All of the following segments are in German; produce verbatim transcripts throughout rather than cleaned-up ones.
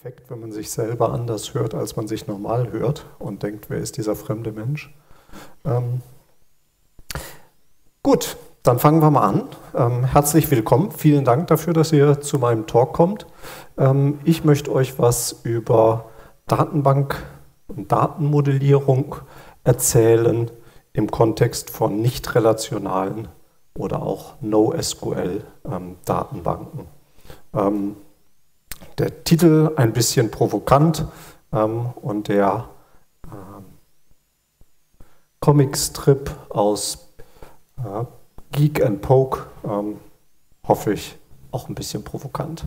Effekt, wenn man sich selber anders hört, als man sich normal hört und denkt, wer ist dieser fremde Mensch? Ähm, gut, dann fangen wir mal an. Ähm, herzlich willkommen. Vielen Dank dafür, dass ihr zu meinem Talk kommt. Ähm, ich möchte euch was über Datenbank und Datenmodellierung erzählen im Kontext von nicht relationalen oder auch NoSQL-Datenbanken. Ähm, der Titel ein bisschen provokant ähm, und der ähm, Comicstrip aus äh, Geek and Poke, ähm, hoffe ich, auch ein bisschen provokant.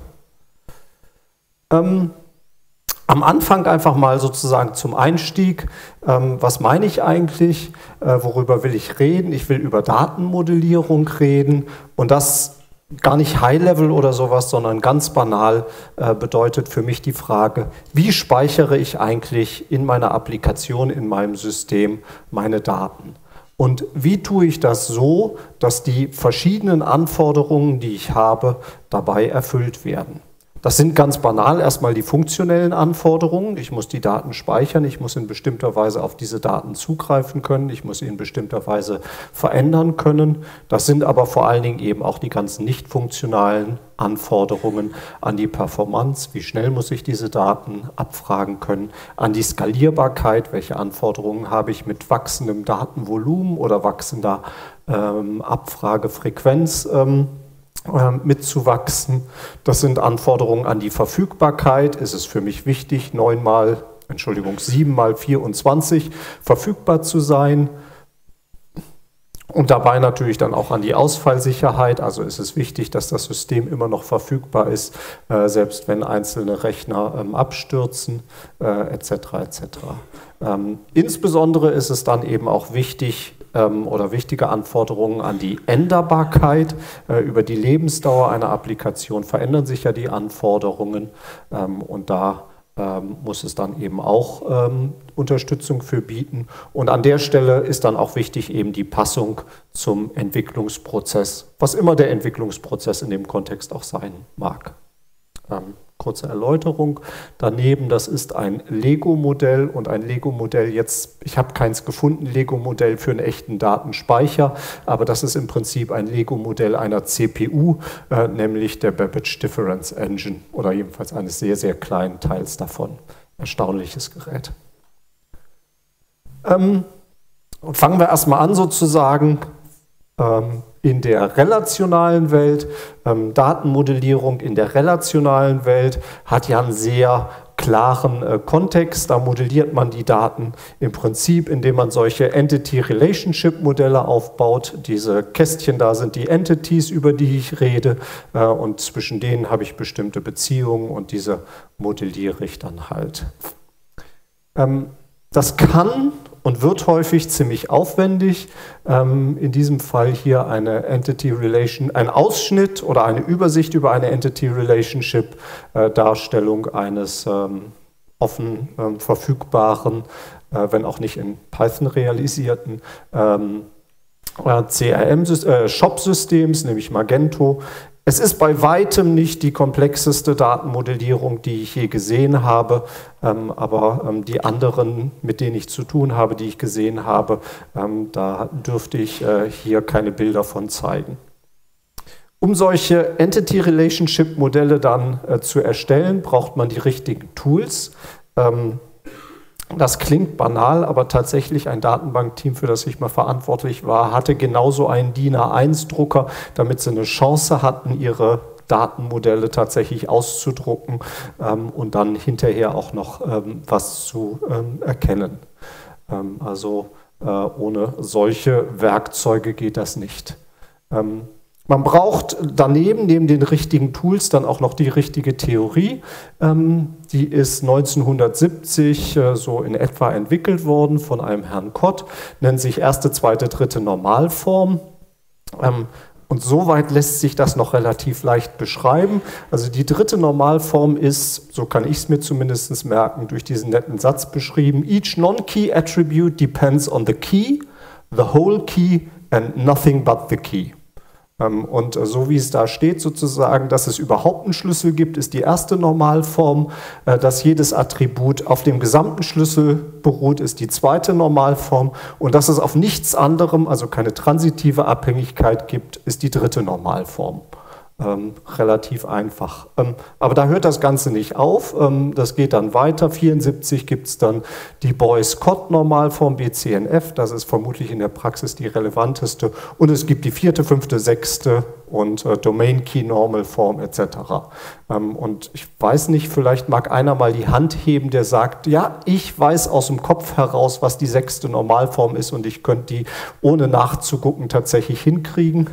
Ähm, Am Anfang einfach mal sozusagen zum Einstieg, ähm, was meine ich eigentlich, äh, worüber will ich reden? Ich will über Datenmodellierung reden und das gar nicht High-Level oder sowas, sondern ganz banal äh, bedeutet für mich die Frage, wie speichere ich eigentlich in meiner Applikation, in meinem System meine Daten? Und wie tue ich das so, dass die verschiedenen Anforderungen, die ich habe, dabei erfüllt werden? Das sind ganz banal erstmal die funktionellen Anforderungen. Ich muss die Daten speichern, ich muss in bestimmter Weise auf diese Daten zugreifen können, ich muss sie in bestimmter Weise verändern können. Das sind aber vor allen Dingen eben auch die ganzen nicht funktionalen Anforderungen an die Performance, wie schnell muss ich diese Daten abfragen können, an die Skalierbarkeit, welche Anforderungen habe ich mit wachsendem Datenvolumen oder wachsender ähm, Abfragefrequenz ähm, mitzuwachsen. Das sind Anforderungen an die Verfügbarkeit. Ist es für mich wichtig, neun mal, Entschuldigung, sieben mal vierundzwanzig verfügbar zu sein? Und dabei natürlich dann auch an die Ausfallsicherheit. Also ist es wichtig, dass das System immer noch verfügbar ist, äh, selbst wenn einzelne Rechner ähm, abstürzen, äh, et cetera et cetera. Ähm, insbesondere ist es dann eben auch wichtig, oder wichtige Anforderungen an die Änderbarkeit. Über die Lebensdauer einer Applikation verändern sich ja die Anforderungen und da muss es dann eben auch Unterstützung für bieten. Und an der Stelle ist dann auch wichtig eben die Passung zum Entwicklungsprozess, was immer der Entwicklungsprozess in dem Kontext auch sein mag. Kurze Erläuterung. Daneben, das ist ein Lego-Modell und ein Lego-Modell jetzt, ich habe keins gefunden, Lego-Modell für einen echten Datenspeicher, aber das ist im Prinzip ein Lego-Modell einer C P U, äh, nämlich der Babbage Difference Engine oder jedenfalls eines sehr, sehr kleinen Teils davon. Erstaunliches Gerät. Ähm, fangen wir erstmal an sozusagen. In der relationalen Welt, ähm, Datenmodellierung in der relationalen Welt hat ja einen sehr klaren äh, Kontext. Da modelliert man die Daten im Prinzip, indem man solche Entity-Relationship-Modelle aufbaut. Diese Kästchen da sind die Entities, über die ich rede äh, und zwischen denen habe ich bestimmte Beziehungen und diese modelliere ich dann halt. Ähm, das kann und wird häufig ziemlich aufwendig. Ähm, in diesem Fall hier eine Entity Relation, ein Ausschnitt oder eine Übersicht über eine Entity Relationship, äh, Darstellung eines ähm, offen ähm, verfügbaren, äh, wenn auch nicht in Python realisierten ähm, C R M-Shop-Systems, nämlich Magento. Es ist bei weitem nicht die komplexeste Datenmodellierung, die ich je gesehen habe, ähm, aber ähm, die anderen, mit denen ich zu tun habe, die ich gesehen habe, ähm, da dürfte ich äh, hier keine Bilder von zeigen. Um solche Entity-Relationship-Modelle dann äh, zu erstellen, braucht man die richtigen Tools. Ähm, Das klingt banal, aber tatsächlich ein Datenbankteam, für das ich mal verantwortlich war, hatte genauso einen DIN A eins Drucker, damit sie eine Chance hatten, ihre Datenmodelle tatsächlich auszudrucken ähm, und dann hinterher auch noch ähm, was zu ähm, erkennen. Ähm, also äh, ohne solche Werkzeuge geht das nicht. Ähm, Man braucht daneben, neben den richtigen Tools, dann auch noch die richtige Theorie. Die ist neunzehnhundertsiebzig so in etwa entwickelt worden von einem Herrn Kott, nennt sich erste, zweite, dritte Normalform. Und soweit lässt sich das noch relativ leicht beschreiben. Also die dritte Normalform ist, so kann ich es mir zumindest merken, durch diesen netten Satz beschrieben: Each non-key attribute depends on the key, the whole key and nothing but the key. Und so wie es da steht sozusagen, dass es überhaupt einen Schlüssel gibt, ist die erste Normalform. Dass jedes Attribut auf dem gesamten Schlüssel beruht, ist die zweite Normalform. Und dass es auf nichts anderem, also keine transitive Abhängigkeit gibt, ist die dritte Normalform. Ähm, relativ einfach. Ähm, aber da hört das Ganze nicht auf. Ähm, das geht dann weiter. vierundsiebzig gibt es dann die Boyce-Codd-Normalform, B C N F. Das ist vermutlich in der Praxis die relevanteste. Und es gibt die vierte, fünfte, sechste und äh, Domain-Key-Normal-Form et cetera. Ähm, und ich weiß nicht, vielleicht mag einer mal die Hand heben, der sagt, ja, ich weiß aus dem Kopf heraus, was die sechste Normalform ist und ich könnte die ohne nachzugucken tatsächlich hinkriegen.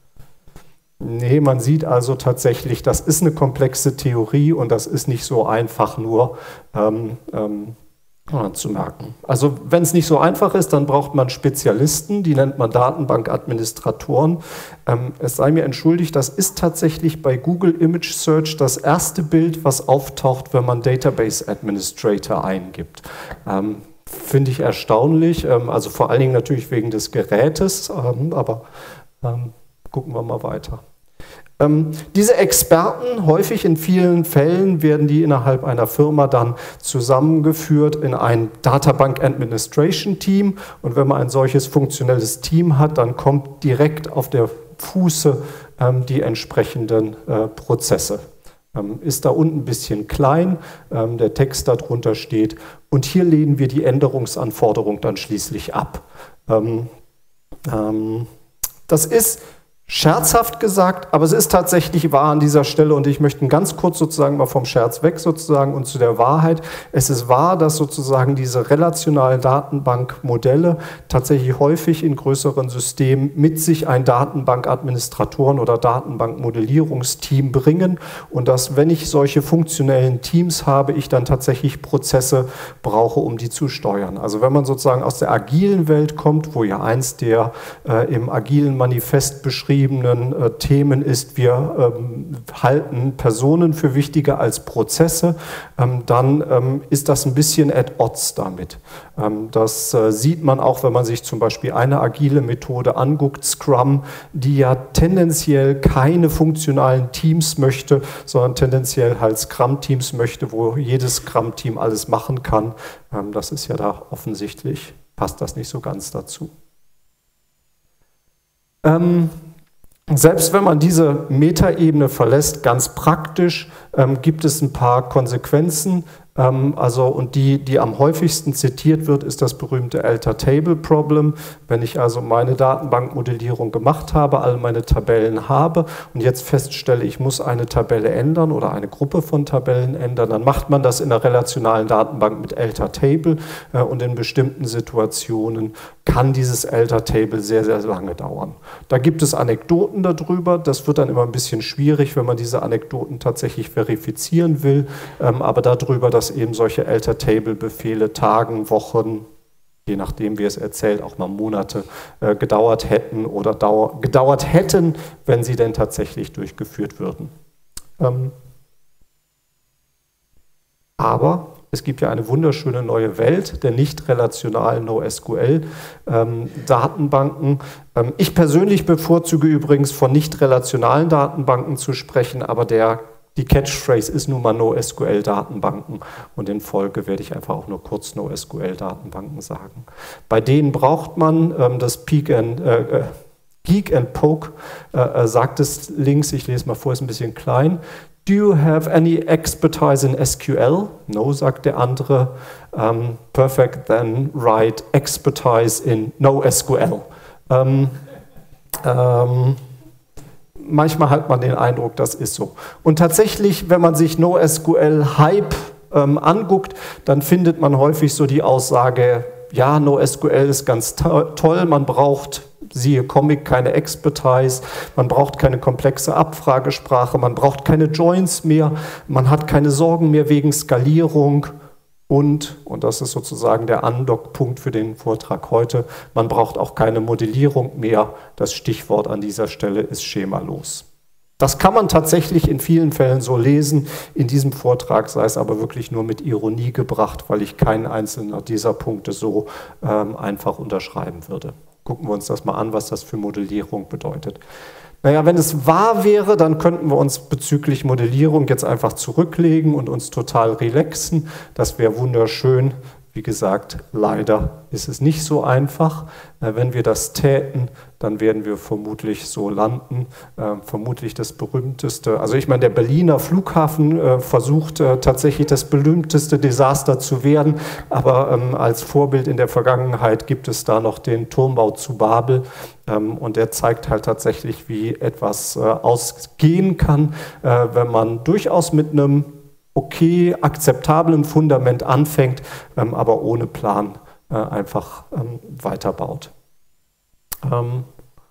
Nee, man sieht also tatsächlich, das ist eine komplexe Theorie und das ist nicht so einfach nur ähm, ähm, zu merken. Also wenn es nicht so einfach ist, dann braucht man Spezialisten, die nennt man Datenbankadministratoren. Ähm, es sei mir entschuldigt, das ist tatsächlich bei Google Image Search das erste Bild, was auftaucht, wenn man Database Administrator eingibt. Ähm, Finde ich erstaunlich, ähm, also vor allen Dingen natürlich wegen des Gerätes, ähm, aber ähm, gucken wir mal weiter. Ähm, diese Experten, häufig in vielen Fällen werden die innerhalb einer Firma dann zusammengeführt in ein Databank Administration Team. Und wenn man ein solches funktionelles Team hat, dann kommt direkt auf der Fuße ähm, die entsprechenden äh, Prozesse. Ähm, ist da unten ein bisschen klein, ähm, der Text darunter steht. Und hier lehnen wir die Änderungsanforderung dann schließlich ab. Ähm, ähm, das ist scherzhaft gesagt, aber es ist tatsächlich wahr an dieser Stelle und ich möchte ganz kurz sozusagen mal vom Scherz weg sozusagen und zu der Wahrheit. Es ist wahr, dass sozusagen diese relationalen Datenbankmodelle tatsächlich häufig in größeren Systemen mit sich ein Datenbankadministratoren oder Datenbankmodellierungsteam bringen und dass, wenn ich solche funktionellen Teams habe, ich dann tatsächlich Prozesse brauche, um die zu steuern. Also wenn man sozusagen aus der agilen Welt kommt, wo ja eins der äh, im agilen Manifest beschrieben Äh, Themen ist, wir ähm, halten Personen für wichtiger als Prozesse, ähm, dann ähm, ist das ein bisschen at odds damit. Ähm, das äh, sieht man auch, wenn man sich zum Beispiel eine agile Methode anguckt, Scrum, die ja tendenziell keine funktionalen Teams möchte, sondern tendenziell halt Scrum-Teams möchte, wo jedes Scrum-Team alles machen kann. Ähm, das ist ja da offensichtlich, passt das nicht so ganz dazu. Ähm, Selbst wenn man diese Metaebene verlässt, ganz praktisch ähm, gibt es ein paar Konsequenzen. Ähm, also, und die, die am häufigsten zitiert wird, ist das berühmte Alter Table Problem. Wenn ich also meine Datenbankmodellierung gemacht habe, alle meine Tabellen habe und jetzt feststelle, ich muss eine Tabelle ändern oder eine Gruppe von Tabellen ändern, dann macht man das in der relationalen Datenbank mit Alter Table äh, und in bestimmten Situationen kann dieses Alter Table sehr, sehr lange dauern. Da gibt es Anekdoten darüber, das wird dann immer ein bisschen schwierig, wenn man diese Anekdoten tatsächlich verifizieren will, ähm, aber darüber, dass eben solche Alter Table Befehle Tagen, Wochen, je nachdem wie es erzählt, auch mal Monate äh, gedauert hätten oder dauer, gedauert hätten, wenn sie denn tatsächlich durchgeführt würden. Ähm, aber es gibt ja eine wunderschöne neue Welt der nicht relationalen NoSQL-Datenbanken. Ähm, ich persönlich bevorzuge übrigens von nicht relationalen Datenbanken zu sprechen, aber der, die Catchphrase ist nun mal NoSQL-Datenbanken und in Folge werde ich einfach auch nur kurz NoSQL-Datenbanken sagen. Bei denen braucht man ähm, das Peak and, äh, Geek and Poke, äh, sagt es links, ich lese mal vor, ist ein bisschen klein. Do you have any expertise in S Q L? No, sagt der andere. Um, perfect, then write expertise in NoSQL. Um, um, manchmal hat man den Eindruck, das ist so. Und tatsächlich, wenn man sich NoSQL-Hype ähm, anguckt, dann findet man häufig so die Aussage, ja, NoSQL ist ganz to- toll, man braucht, siehe Comic, keine Expertise, man braucht keine komplexe Abfragesprache, man braucht keine Joins mehr, man hat keine Sorgen mehr wegen Skalierung und, und das ist sozusagen der Andockpunkt für den Vortrag heute, man braucht auch keine Modellierung mehr. Das Stichwort an dieser Stelle ist schemalos. Das kann man tatsächlich in vielen Fällen so lesen. In diesem Vortrag sei es aber wirklich nur mit Ironie gebracht, weil ich keinen einzelnen dieser Punkte so ähm, einfach unterschreiben würde. Gucken wir uns das mal an, was das für Modellierung bedeutet. Naja, wenn es wahr wäre, dann könnten wir uns bezüglich Modellierung jetzt einfach zurücklegen und uns total relaxen. Das wäre wunderschön. Wie gesagt, leider ist es nicht so einfach. Wenn wir das täten, dann werden wir vermutlich so landen. Äh, vermutlich das berühmteste, also ich meine, der Berliner Flughafen äh, versucht äh, tatsächlich das berühmteste Desaster zu werden, aber ähm, als Vorbild in der Vergangenheit gibt es da noch den Turmbau zu Babel ähm, und der zeigt halt tatsächlich, wie etwas äh, ausgehen kann, äh, wenn man durchaus mit einem okay, akzeptablen Fundament anfängt, ähm, aber ohne Plan äh, einfach ähm, weiterbaut. Ähm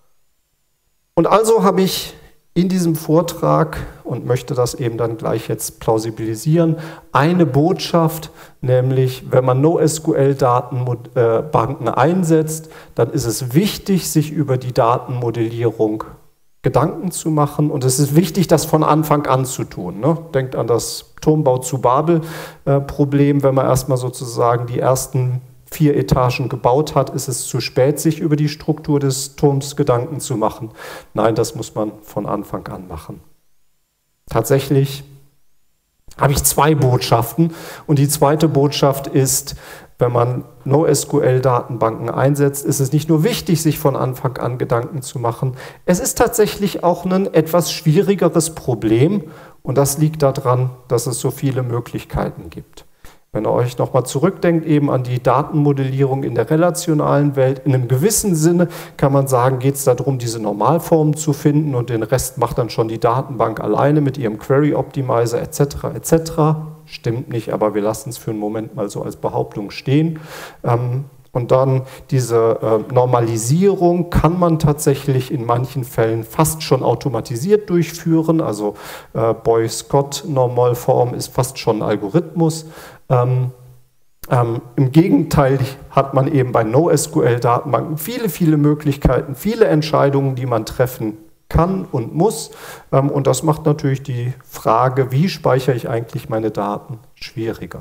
und also habe ich in diesem Vortrag, und möchte das eben dann gleich jetzt plausibilisieren, eine Botschaft, nämlich wenn man NoSQL-Datenbanken einsetzt, dann ist es wichtig, sich über die Datenmodellierung Gedanken zu machen, und es ist wichtig, das von Anfang an zu tun. Ne? Denkt an das Turmbau zu Babel-Problem, wenn man erstmal sozusagen die ersten vier Etagen gebaut hat, ist es zu spät, sich über die Struktur des Turms Gedanken zu machen. Nein, das muss man von Anfang an machen. Tatsächlich habe ich zwei Botschaften, und die zweite Botschaft ist, wenn man NoSQL-Datenbanken einsetzt, ist es nicht nur wichtig, sich von Anfang an Gedanken zu machen, es ist tatsächlich auch ein etwas schwierigeres Problem, und das liegt daran, dass es so viele Möglichkeiten gibt. Wenn ihr euch nochmal zurückdenkt eben an die Datenmodellierung in der relationalen Welt, in einem gewissen Sinne kann man sagen, geht es darum, diese Normalformen zu finden, und den Rest macht dann schon die Datenbank alleine mit ihrem Query Optimizer et cetera et cetera. Stimmt nicht, aber wir lassen es für einen Moment mal so als Behauptung stehen. Und dann diese Normalisierung kann man tatsächlich in manchen Fällen fast schon automatisiert durchführen. Also Boy-Scott-Normalform ist fast schon ein Algorithmus. Ähm, ähm, Im Gegenteil hat man eben bei NoSQL-Datenbanken viele, viele Möglichkeiten, viele Entscheidungen, die man treffen kann und muss. Ähm, und das macht natürlich die Frage, wie speichere ich eigentlich meine Daten, schwieriger.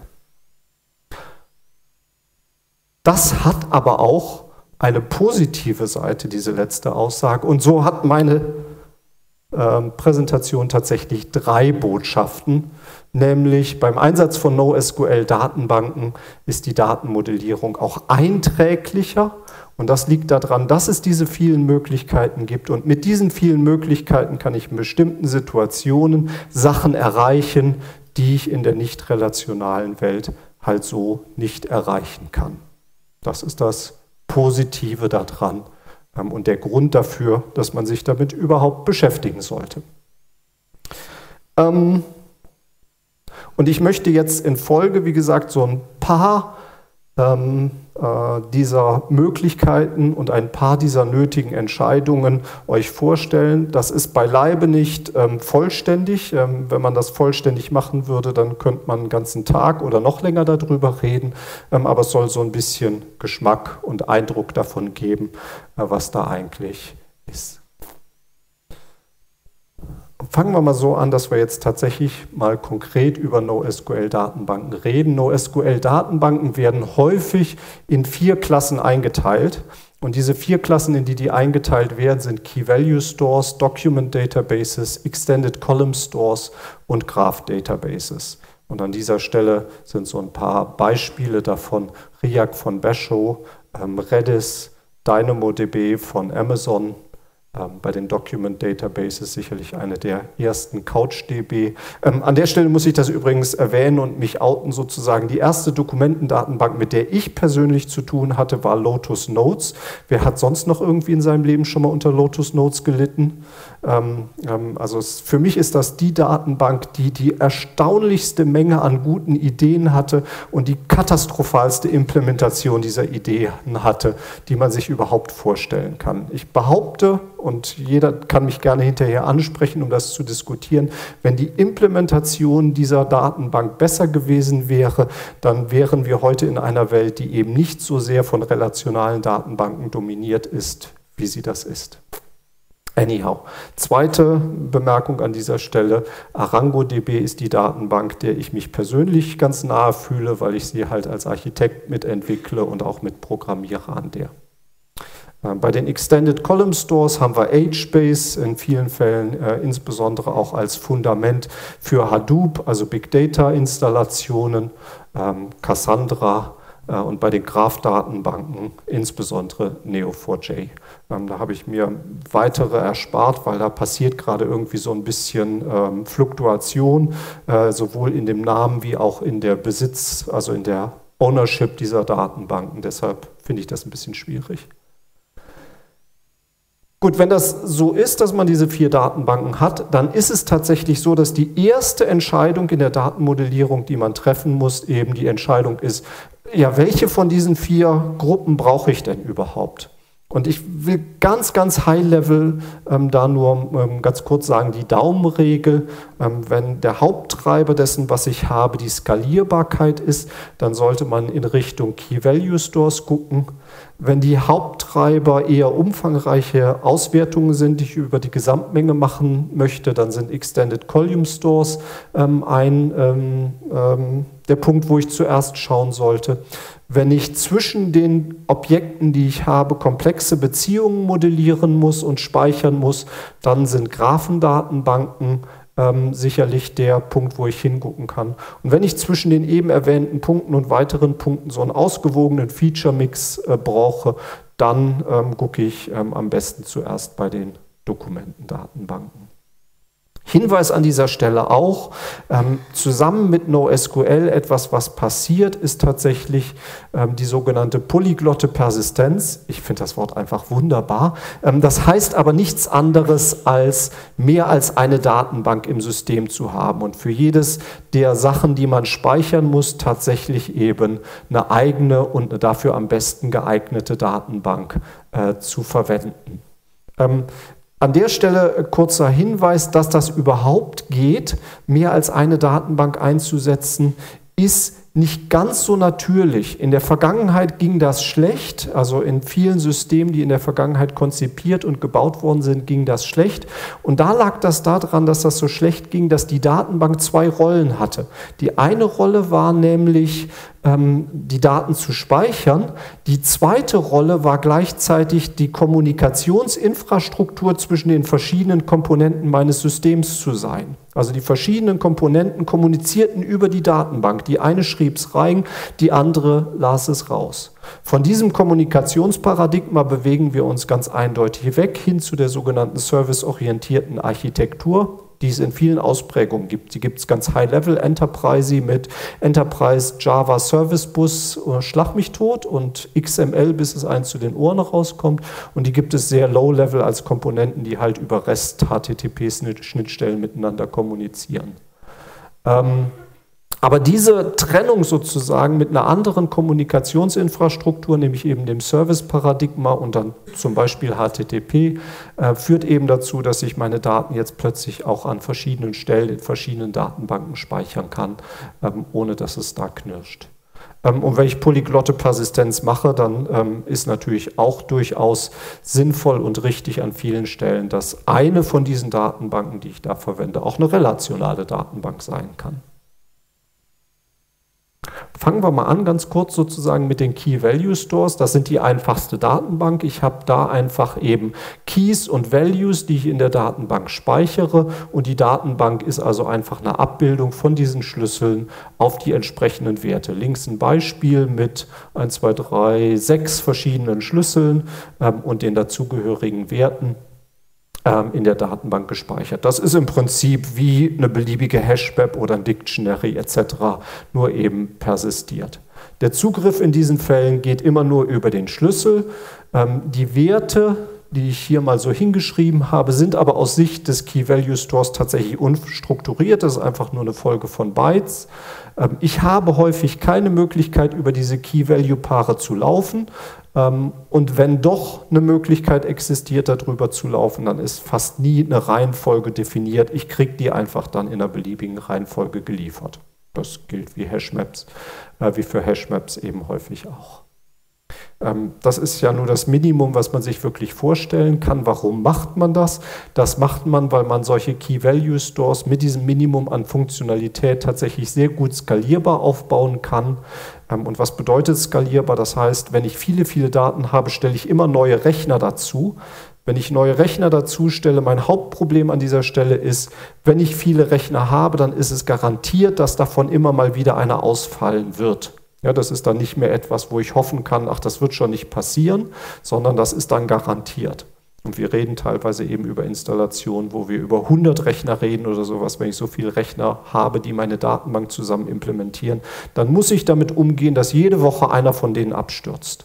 Das hat aber auch eine positive Seite, diese letzte Aussage. Und so hat meine ähm, Präsentation tatsächlich drei Botschaften. Nämlich beim Einsatz von NoSQL-Datenbanken ist die Datenmodellierung auch einträglicher, und das liegt daran, dass es diese vielen Möglichkeiten gibt, und mit diesen vielen Möglichkeiten kann ich in bestimmten Situationen Sachen erreichen, die ich in der nicht relationalen Welt halt so nicht erreichen kann. Das ist das Positive daran und der Grund dafür, dass man sich damit überhaupt beschäftigen sollte. Ähm, Und ich möchte jetzt in Folge, wie gesagt, so ein paar ähm, äh, dieser Möglichkeiten und ein paar dieser nötigen Entscheidungen euch vorstellen. Das ist beileibe nicht ähm, vollständig. Ähm, wenn man das vollständig machen würde, dann könnte man einen ganzen Tag oder noch länger darüber reden. Ähm, aber es soll so ein bisschen Geschmack und Eindruck davon geben, äh, was da eigentlich ist. Fangen wir mal so an, dass wir jetzt tatsächlich mal konkret über NoSQL-Datenbanken reden. NoSQL-Datenbanken werden häufig in vier Klassen eingeteilt. Und diese vier Klassen, in die die eingeteilt werden, sind Key-Value-Stores, Document-Databases, Extended Column-Stores und Graph-Databases. Und an dieser Stelle sind so ein paar Beispiele davon: RIAC von Basho, ähm, Redis, DynamoDB von Amazon. Bei den Document Databases sicherlich eine der ersten, CouchDB. Ähm, an der Stelle muss ich das übrigens erwähnen und mich outen sozusagen. Die erste Dokumentendatenbank, mit der ich persönlich zu tun hatte, war Lotus Notes. Wer hat sonst noch irgendwie in seinem Leben schon mal unter Lotus Notes gelitten? Ähm, ähm, also es, für mich ist das die Datenbank, die die erstaunlichste Menge an guten Ideen hatte und die katastrophalste Implementation dieser Ideen hatte, die man sich überhaupt vorstellen kann. Ich behaupte, und jeder kann mich gerne hinterher ansprechen, um das zu diskutieren, wenn die Implementation dieser Datenbank besser gewesen wäre, dann wären wir heute in einer Welt, die eben nicht so sehr von relationalen Datenbanken dominiert ist, wie sie das ist. Anyhow, zweite Bemerkung an dieser Stelle: ArangoDB ist die Datenbank, der ich mich persönlich ganz nahe fühle, weil ich sie halt als Architekt mitentwickle und auch mitprogrammiere an der. Bei den Extended Column Stores haben wir HBase in vielen Fällen, äh, insbesondere auch als Fundament für Hadoop, also Big Data Installationen, ähm, Cassandra äh, und bei den Graph-Datenbanken insbesondere Neo vier j. Ähm, da habe ich mir weitere erspart, weil da passiert gerade irgendwie so ein bisschen ähm, Fluktuation, äh, sowohl in dem Namen wie auch in der Besitz, also in der Ownership dieser Datenbanken. Deshalb finde ich das ein bisschen schwierig. Gut, wenn das so ist, dass man diese vier Datenbanken hat, dann ist es tatsächlich so, dass die erste Entscheidung in der Datenmodellierung, die man treffen muss, eben die Entscheidung ist, ja, welche von diesen vier Gruppen brauche ich denn überhaupt? Und ich will ganz, ganz high-level ähm, da nur ähm, ganz kurz sagen, die Daumenregel, ähm, wenn der Haupttreiber dessen, was ich habe, die Skalierbarkeit ist, dann sollte man in Richtung Key-Value-Stores gucken. Wenn die Haupttreiber eher umfangreiche Auswertungen sind, die ich über die Gesamtmenge machen möchte, dann sind Extended Column Stores ähm, ein ähm, ähm, der Punkt, wo ich zuerst schauen sollte. Wenn ich zwischen den Objekten, die ich habe, komplexe Beziehungen modellieren muss und speichern muss, dann sind Graphendatenbanken ähm, sicherlich der Punkt, wo ich hingucken kann. Und wenn ich zwischen den eben erwähnten Punkten und weiteren Punkten so einen ausgewogenen Feature-Mix äh, brauche, dann ähm, gucke ich ähm, am besten zuerst bei den Dokumentendatenbanken. Hinweis an dieser Stelle auch, ähm, zusammen mit NoSQL etwas, was passiert, ist tatsächlich ähm, die sogenannte polyglotte Persistenz. Ich finde das Wort einfach wunderbar. Ähm, das heißt aber nichts anderes, als mehr als eine Datenbank im System zu haben und für jedes der Sachen, die man speichern muss, tatsächlich eben eine eigene und eine dafür am besten geeignete Datenbank äh, zu verwenden. Ähm, An der Stelle kurzer Hinweis, dass das überhaupt geht, mehr als eine Datenbank einzusetzen, ist nicht ganz so natürlich. In der Vergangenheit ging das schlecht, also in vielen Systemen, die in der Vergangenheit konzipiert und gebaut worden sind, ging das schlecht. Und da lag das daran, dass das so schlecht ging, dass die Datenbank zwei Rollen hatte. Die eine Rolle war nämlich, ähm, die Daten zu speichern. Die zweite Rolle war gleichzeitig die Kommunikationsinfrastruktur zwischen den verschiedenen Komponenten meines Systems zu sein. Also die verschiedenen Komponenten kommunizierten über die Datenbank. Die eine schrieb es rein, die andere las es raus. Von diesem Kommunikationsparadigma bewegen wir uns ganz eindeutig weg hin zu der sogenannten serviceorientierten Architektur, die es in vielen Ausprägungen gibt. Die gibt es ganz High-Level, Enterprise mit Enterprise Java Service Bus, schlag mich tot und X M L, bis es eins zu den Ohren rauskommt. Und die gibt es sehr Low-Level als Komponenten, die halt über REST-H T T P-Schnittstellen miteinander kommunizieren. Ähm, Aber diese Trennung sozusagen mit einer anderen Kommunikationsinfrastruktur, nämlich eben dem Service-Paradigma und dann zum Beispiel H T T P, äh, führt eben dazu, dass ich meine Daten jetzt plötzlich auch an verschiedenen Stellen in verschiedenen Datenbanken speichern kann, ähm, ohne dass es da knirscht. Ähm, und wenn ich polyglotte Persistenz mache, dann ähm, ist natürlich auch durchaus sinnvoll und richtig an vielen Stellen, dass eine von diesen Datenbanken, die ich da verwende, auch eine relationale Datenbank sein kann. Fangen wir mal an, ganz kurz sozusagen mit den Key-Value-Stores. Das sind die einfachste Datenbank. Ich habe da einfach eben Keys und Values, die ich in der Datenbank speichere. Und die Datenbank ist also einfach eine Abbildung von diesen Schlüsseln auf die entsprechenden Werte. Links ein Beispiel mit eins, zwei, drei, sechs verschiedenen Schlüsseln ähm, und den dazugehörigen Werten in der Datenbank gespeichert. Das ist im Prinzip wie eine beliebige Hashmap oder ein Dictionary et cetera, nur eben persistiert. Der Zugriff in diesen Fällen geht immer nur über den Schlüssel. Die Werte, die ich hier mal so hingeschrieben habe, sind aber aus Sicht des Key-Value-Stores tatsächlich unstrukturiert. Das ist einfach nur eine Folge von Bytes. Ich habe häufig keine Möglichkeit, über diese Key-Value-Paare zu laufen. Und wenn doch eine Möglichkeit existiert, darüber zu laufen, dann ist fast nie eine Reihenfolge definiert. Ich kriege die einfach dann in einer beliebigen Reihenfolge geliefert. Das gilt wie Hashmaps, äh, wie für Hashmaps eben häufig auch. Ähm, das ist ja nur das Minimum, was man sich wirklich vorstellen kann. Warum macht man das? Das macht man, weil man solche Key-Value-Stores mit diesem Minimum an Funktionalität tatsächlich sehr gut skalierbar aufbauen kann. Ähm, und was bedeutet skalierbar? Das heißt, wenn ich viele, viele Daten habe, stelle ich immer neue Rechner dazu. Wenn ich neue Rechner dazu stelle, mein Hauptproblem an dieser Stelle ist, wenn ich viele Rechner habe, dann ist es garantiert, dass davon immer mal wieder einer ausfallen wird. Ja, das ist dann nicht mehr etwas, wo ich hoffen kann, ach, das wird schon nicht passieren, sondern das ist dann garantiert. Und wir reden teilweise eben über Installationen, wo wir über hundert Rechner reden oder sowas. Wenn ich so viele Rechner habe, die meine Datenbank zusammen implementieren, dann muss ich damit umgehen, dass jede Woche einer von denen abstürzt.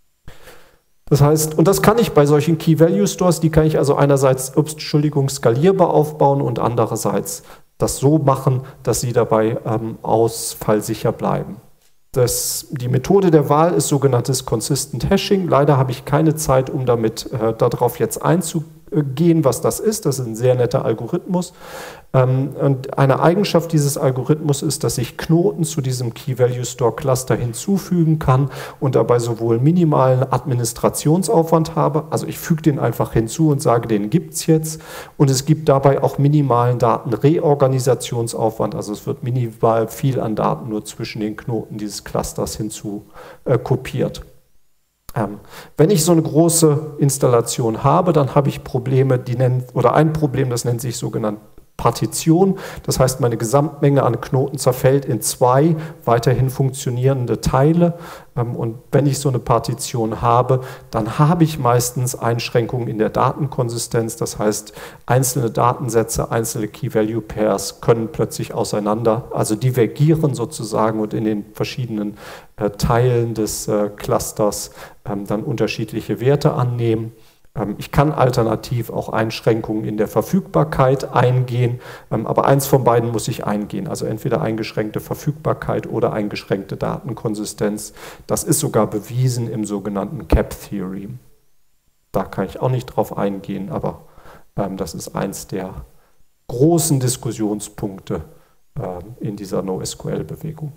Das heißt, und das kann ich bei solchen Key-Value-Stores, die kann ich also einerseits, ups, Entschuldigung, skalierbar aufbauen und andererseits das so machen, dass sie dabei ähm, ausfallsicher bleiben. Das, die Methode der Wahl ist sogenanntes Consistent Hashing. Leider habe ich keine Zeit, um damit äh, darauf jetzt einzugehen, was das ist. Das ist ein sehr netter Algorithmus. Ähm, und eine Eigenschaft dieses Algorithmus ist, dass ich Knoten zu diesem Key-Value-Store-Cluster hinzufügen kann und dabei sowohl minimalen Administrationsaufwand habe, also ich füge den einfach hinzu und sage, den gibt es jetzt, und es gibt dabei auch minimalen Datenreorganisationsaufwand, also es wird minimal viel an Daten nur zwischen den Knoten dieses Clusters hinzu äh, kopiert. Ähm, wenn ich so eine große Installation habe, dann habe ich Probleme, die nennen, oder ein Problem, das nennt sich sogenannt Partition, das heißt, meine Gesamtmenge an Knoten zerfällt in zwei weiterhin funktionierende Teile. Und wenn ich so eine Partition habe, dann habe ich meistens Einschränkungen in der Datenkonsistenz. Das heißt, einzelne Datensätze, einzelne Key-Value-Pairs können plötzlich auseinander, also divergieren sozusagen und in den verschiedenen äh, Teilen des äh, Clusters ähm, dann unterschiedliche Werte annehmen. Ich kann alternativ auch Einschränkungen in der Verfügbarkeit eingehen, aber eins von beiden muss ich eingehen, also entweder eingeschränkte Verfügbarkeit oder eingeschränkte Datenkonsistenz. Das ist sogar bewiesen im sogenannten Cap-Theorem. Da kann ich auch nicht drauf eingehen, aber ähm, das ist eins der großen Diskussionspunkte ähm, in dieser NoSQL-Bewegung.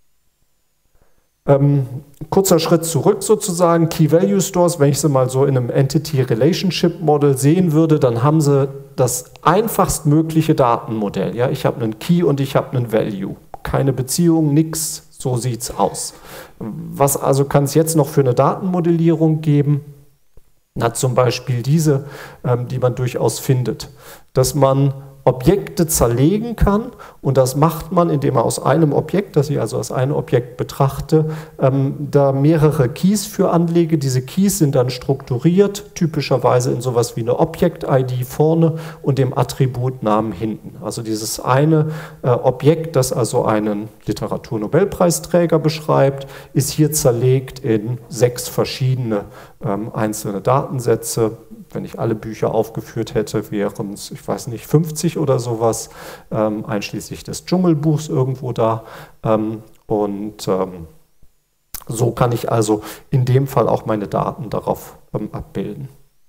Ähm, kurzer Schritt zurück sozusagen, Key-Value-Stores, wenn ich sie mal so in einem Entity-Relationship-Model sehen würde, dann haben sie das einfachstmögliche Datenmodell. Ja? Ich habe einen Key und ich habe einen Value. Keine Beziehung, nichts, so sieht es aus. Was also kann es jetzt noch für eine Datenmodellierung geben? Na, zum Beispiel diese, ähm, die man durchaus findet, dass man Objekte zerlegen kann, und das macht man, indem man aus einem Objekt, das ich also als ein Objekt betrachte, ähm, da mehrere Keys für anlege. Diese Keys sind dann strukturiert, typischerweise in sowas wie eine Objekt-I D vorne und dem Attributnamen hinten. Also dieses eine äh, Objekt, das also einen Literaturnobelpreisträger beschreibt, ist hier zerlegt in sechs verschiedene ähm, einzelne Datensätze. Wenn ich alle Bücher aufgeführt hätte, wären es, ich weiß nicht, fünfzig oder sowas, ähm, einschließlich des Dschungelbuchs irgendwo da. Ähm, und ähm, so kann ich also in dem Fall auch meine Daten darauf ähm, abbilden.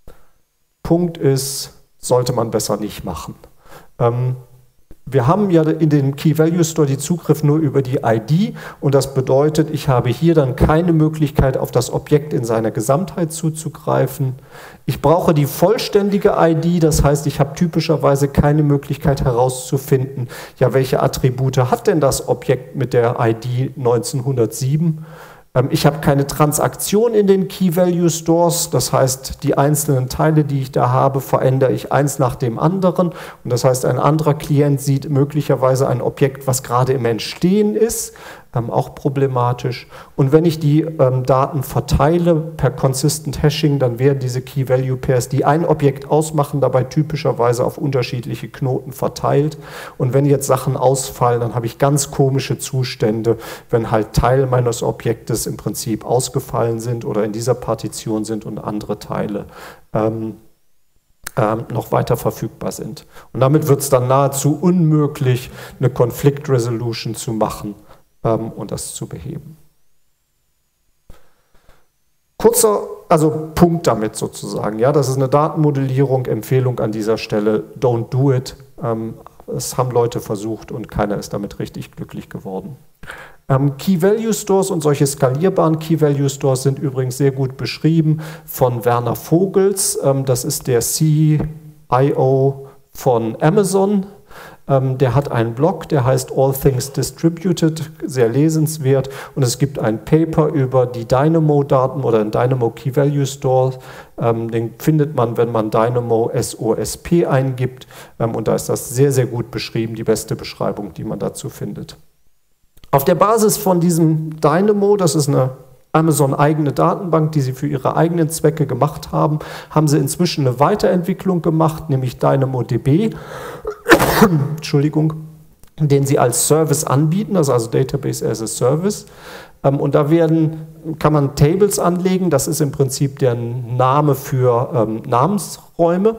Punkt ist, sollte man besser nicht machen. Ähm, Wir haben ja in den Key-Value-Store die Zugriff nur über die I D, und das bedeutet, ich habe hier dann keine Möglichkeit, auf das Objekt in seiner Gesamtheit zuzugreifen. Ich brauche die vollständige I D, das heißt, ich habe typischerweise keine Möglichkeit herauszufinden, ja, welche Attribute hat denn das Objekt mit der I D neunzehnhundertsieben? Ich habe keine Transaktion in den Key-Value-Stores, das heißt, die einzelnen Teile, die ich da habe, verändere ich eins nach dem anderen. Und das heißt, ein anderer Klient sieht möglicherweise ein Objekt, was gerade im Entstehen ist, ähm, auch problematisch. Und wenn ich die ähm, Daten verteile per Consistent Hashing, dann werden diese Key-Value-Pairs, die ein Objekt ausmachen, dabei typischerweise auf unterschiedliche Knoten verteilt. Und wenn jetzt Sachen ausfallen, dann habe ich ganz komische Zustände, wenn halt Teil meines Objektes im Prinzip ausgefallen sind oder in dieser Partition sind und andere Teile ähm, ähm, noch weiter verfügbar sind. Und damit wird es dann nahezu unmöglich, eine Conflict Resolution zu machen ähm, und das zu beheben. Kurzer, also Punkt damit sozusagen, ja, das ist eine Datenmodellierung, Empfehlung an dieser Stelle, don't do it. Ähm, es haben Leute versucht und keiner ist damit richtig glücklich geworden. Ähm, Key-Value-Stores und solche skalierbaren Key-Value-Stores sind übrigens sehr gut beschrieben von Werner Vogels. Ähm, das ist der C I O von Amazon. Ähm, der hat einen Blog, der heißt All Things Distributed, sehr lesenswert. Und es gibt ein Paper über die Dynamo-Daten oder den Dynamo Key-Value-Store. Ähm, den findet man, wenn man Dynamo S O S P eingibt. Ähm, und da ist das sehr, sehr gut beschrieben, die beste Beschreibung, die man dazu findet. Auf der Basis von diesem Dynamo, das ist eine Amazon-eigene Datenbank, die sie für ihre eigenen Zwecke gemacht haben, haben sie inzwischen eine Weiterentwicklung gemacht, nämlich DynamoDB, Entschuldigung, den sie als Service anbieten, also, also Database as a Service. Und da werden, kann man Tables anlegen, das ist im Prinzip der Name für ähm, Namensräume.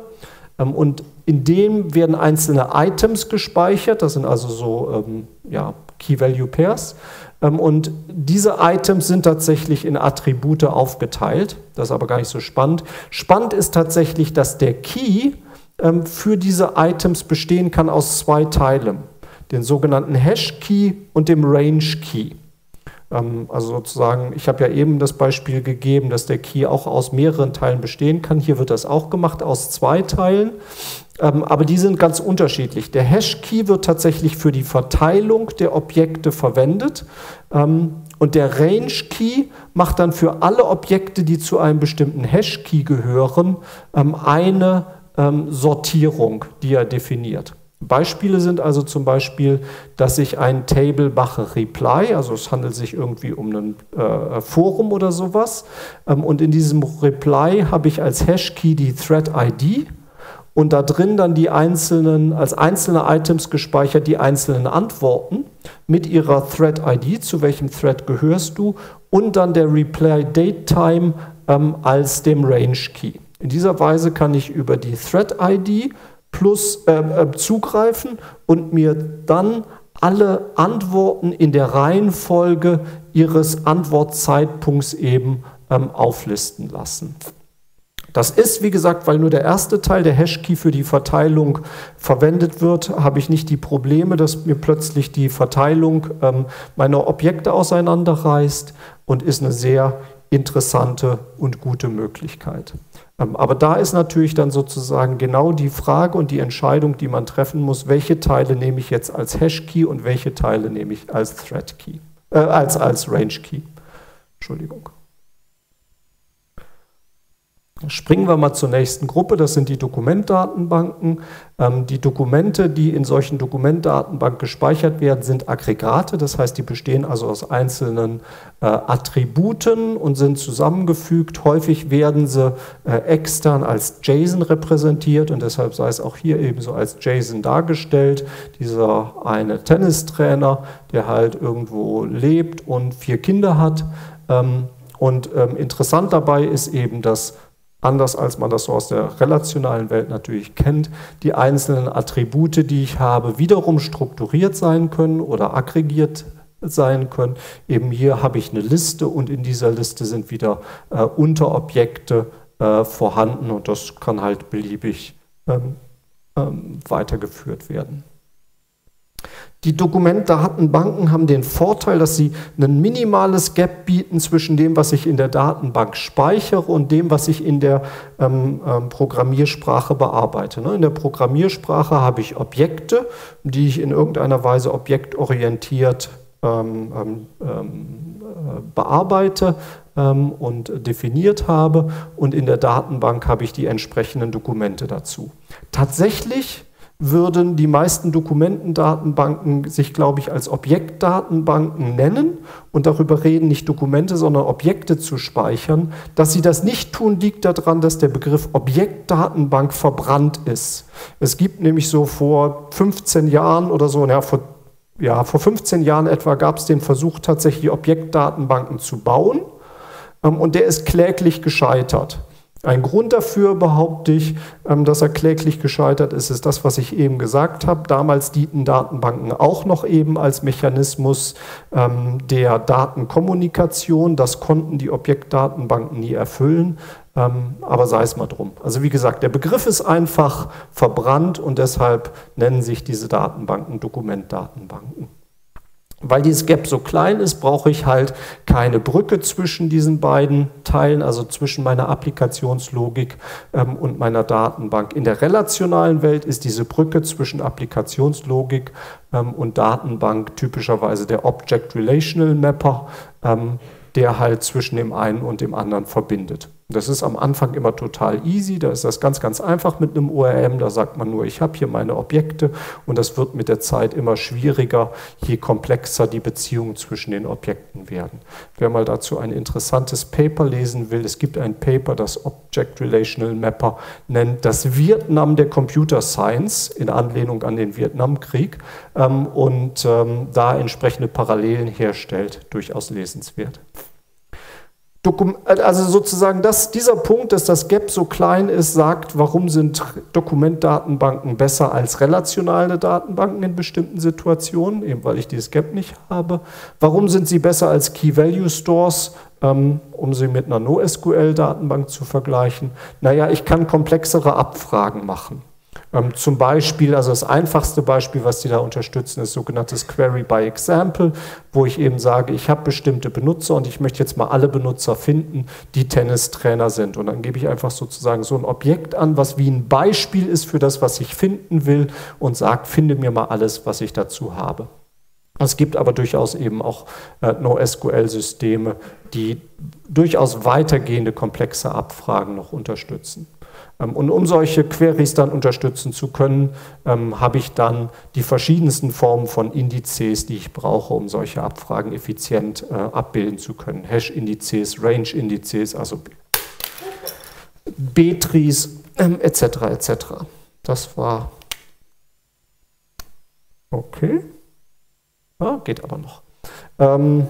Und in dem werden einzelne Items gespeichert, das sind also so ähm, ja, Key-Value-Pairs. Ähm, und diese Items sind tatsächlich in Attribute aufgeteilt. Das ist aber gar nicht so spannend. Spannend ist tatsächlich, dass der Key ähm, für diese Items bestehen kann aus zwei Teilen. Den sogenannten Hash-Key und dem Range-Key. Ähm, also sozusagen, ich habe ja eben das Beispiel gegeben, dass der Key auch aus mehreren Teilen bestehen kann. Hier wird das auch gemacht aus zwei Teilen. Ähm, aber die sind ganz unterschiedlich. Der Hash-Key wird tatsächlich für die Verteilung der Objekte verwendet ähm, und der Range-Key macht dann für alle Objekte, die zu einem bestimmten Hash-Key gehören, ähm, eine ähm, Sortierung, die er definiert. Beispiele sind also zum Beispiel, dass ich ein Table mache Reply, also es handelt sich irgendwie um ein äh, Forum oder sowas, ähm, und in diesem Reply habe ich als Hash-Key die Thread-I D und da drin dann die einzelnen, als einzelne Items gespeichert, die einzelnen Antworten mit ihrer Thread-I D, zu welchem Thread gehörst du, und dann der Reply-Date-Time ähm, als dem Range-Key. In dieser Weise kann ich über die Thread-I D plus äh, äh, zugreifen und mir dann alle Antworten in der Reihenfolge ihres Antwortzeitpunkts eben ähm, auflisten lassen. Das ist, wie gesagt, weil nur der erste Teil, der Hash-Key für die Verteilung verwendet wird, habe ich nicht die Probleme, dass mir plötzlich die Verteilung ähm, meiner Objekte auseinanderreißt und ist eine sehr interessante und gute Möglichkeit. Ähm, aber da ist natürlich dann sozusagen genau die Frage und die Entscheidung, die man treffen muss, welche Teile nehme ich jetzt als Hash-Key und welche Teile nehme ich als Thread-Key, äh, als, als Range-Key. Entschuldigung. Springen wir mal zur nächsten Gruppe, das sind die Dokumentdatenbanken. Ähm, die Dokumente, die in solchen Dokumentdatenbanken gespeichert werden, sind Aggregate, das heißt, die bestehen also aus einzelnen äh, Attributen und sind zusammengefügt. Häufig werden sie äh, extern als JSON repräsentiert und deshalb sei es auch hier ebenso als JSON dargestellt. Dieser eine Tennistrainer, der halt irgendwo lebt und vier Kinder hat. Ähm, und ähm, interessant dabei ist eben, dass anders als man das so aus der relationalen Welt natürlich kennt, die einzelnen Attribute, die ich habe, wiederum strukturiert sein können oder aggregiert sein können. Eben hier habe ich eine Liste und in dieser Liste sind wieder äh, Unterobjekte äh, vorhanden und das kann halt beliebig ähm, ähm, weitergeführt werden. Die Dokumentdatenbanken haben den Vorteil, dass sie ein minimales Gap bieten zwischen dem, was ich in der Datenbank speichere und dem, was ich in der ähm, ähm, Programmiersprache bearbeite. Ne? In der Programmiersprache habe ich Objekte, die ich in irgendeiner Weise objektorientiert ähm, ähm, äh, bearbeite ähm, und definiert habe und in der Datenbank habe ich die entsprechenden Dokumente dazu. Tatsächlich würden die meisten Dokumentendatenbanken sich, glaube ich, als Objektdatenbanken nennen und darüber reden, nicht Dokumente, sondern Objekte zu speichern. Dass sie das nicht tun, liegt daran, dass der Begriff Objektdatenbank verbrannt ist. Es gibt nämlich so vor fünfzehn Jahren oder so, ja, vor, ja, vor fünfzehn Jahren etwa gab es den Versuch, tatsächlich Objektdatenbanken zu bauen und der ist kläglich gescheitert. Ein Grund dafür, behaupte ich, dass er kläglich gescheitert ist, ist das, was ich eben gesagt habe. Damals dienten Datenbanken auch noch eben als Mechanismus der Datenkommunikation. Das konnten die Objektdatenbanken nie erfüllen, aber sei es mal drum. Also wie gesagt, der Begriff ist einfach verbrannt und deshalb nennen sich diese Datenbanken Dokumentdatenbanken. Weil dieses Gap so klein ist, brauche ich halt keine Brücke zwischen diesen beiden Teilen, also zwischen meiner Applikationslogik ähm, und meiner Datenbank. In der relationalen Welt ist diese Brücke zwischen Applikationslogik ähm, und Datenbank typischerweise der Object Relational Mapper, ähm, der halt zwischen dem einen und dem anderen verbindet. Das ist am Anfang immer total easy, da ist das ganz, ganz einfach mit einem O R M, da sagt man nur, ich habe hier meine Objekte und das wird mit der Zeit immer schwieriger, je komplexer die Beziehungen zwischen den Objekten werden. Wer mal dazu ein interessantes Paper lesen will, es gibt ein Paper, das Object Relational Mapper nennt, das Vietnam der Computer Science, in Anlehnung an den Vietnamkrieg, ähm, und ähm, da entsprechende Parallelen herstellt, durchaus lesenswert. Also sozusagen das, dieser Punkt, dass das Gap so klein ist, sagt, warum sind Dokumentdatenbanken besser als relationale Datenbanken in bestimmten Situationen, eben weil ich dieses Gap nicht habe. Warum sind sie besser als Key-Value-Stores, ähm, um sie mit einer NoSQL-Datenbank zu vergleichen? Naja, ich kann komplexere Abfragen machen. Ähm, zum Beispiel, also das einfachste Beispiel, was die da unterstützen, ist sogenanntes Query by Example, wo ich eben sage, ich habe bestimmte Benutzer und ich möchte jetzt mal alle Benutzer finden, die Tennistrainer sind. Und dann gebe ich einfach sozusagen so ein Objekt an, was wie ein Beispiel ist für das, was ich finden will und sagt, finde mir mal alles, was ich dazu habe. Es gibt aber durchaus eben auch äh, NoSQL-Systeme, die durchaus weitergehende komplexe Abfragen noch unterstützen. Und um solche Queries dann unterstützen zu können, ähm, habe ich dann die verschiedensten Formen von Indizes, die ich brauche, um solche Abfragen effizient äh, abbilden zu können. Hash-Indizes, Range-Indizes, also B-Trees, ähm, et cetera et cetera. Das war okay. Ah, geht aber noch. Ähm,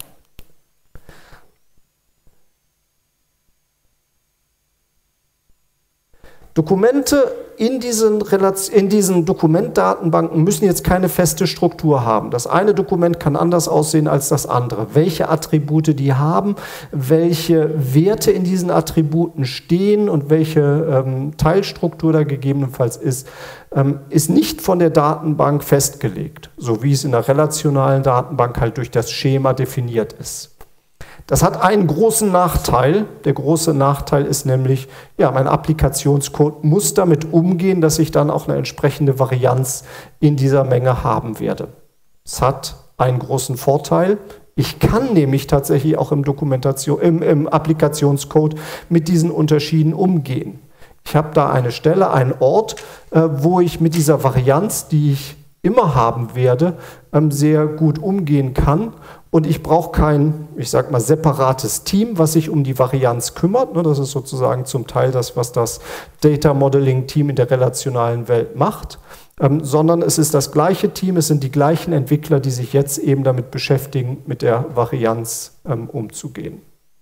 Dokumente in diesen, in diesen Dokumentdatenbanken müssen jetzt keine feste Struktur haben. Das eine Dokument kann anders aussehen als das andere. Welche Attribute die haben, welche Werte in diesen Attributen stehen und welche ähm, Teilstruktur da gegebenenfalls ist, ähm, ist nicht von der Datenbank festgelegt, so wie es in der relationalen Datenbank halt durch das Schema definiert ist. Das hat einen großen Nachteil. Der große Nachteil ist nämlich, ja, mein Applikationscode muss damit umgehen, dass ich dann auch eine entsprechende Varianz in dieser Menge haben werde. Es hat einen großen Vorteil. Ich kann nämlich tatsächlich auch im, Dokumentation, im, im Applikationscode mit diesen Unterschieden umgehen. Ich habe da eine Stelle, einen Ort, äh, wo ich mit dieser Varianz, die ich immer haben werde, ähm, sehr gut umgehen kann. Und ich brauche kein, ich sag mal, separates Team, was sich um die Varianz kümmert. Das ist sozusagen zum Teil das, was das Data Modeling Team in der relationalen Welt macht. Ähm, sondern es ist das gleiche Team, es sind die gleichen Entwickler, die sich jetzt eben damit beschäftigen, mit der Varianz ähm, umzugehen.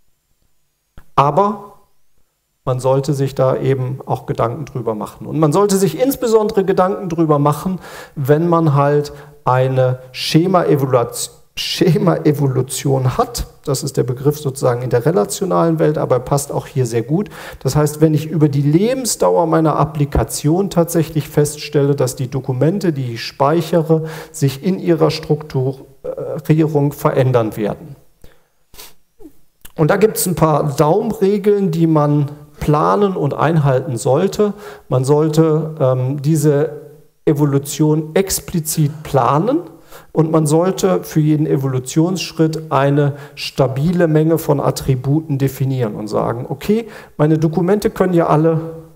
Aber man sollte sich da eben auch Gedanken drüber machen. Und man sollte sich insbesondere Gedanken drüber machen, wenn man halt eine Schema-Evaluation Schema-Evolution hat. Das ist der Begriff sozusagen in der relationalen Welt, aber passt auch hier sehr gut. Das heißt, wenn ich über die Lebensdauer meiner Applikation tatsächlich feststelle, dass die Dokumente, die ich speichere, sich in ihrer Strukturierung verändern werden. Und da gibt es ein paar Daumenregeln, die man planen und einhalten sollte. Man sollte ähm, diese Evolution explizit planen. Und man sollte für jeden Evolutionsschritt eine stabile Menge von Attributen definieren und sagen, okay, meine Dokumente können ja alle,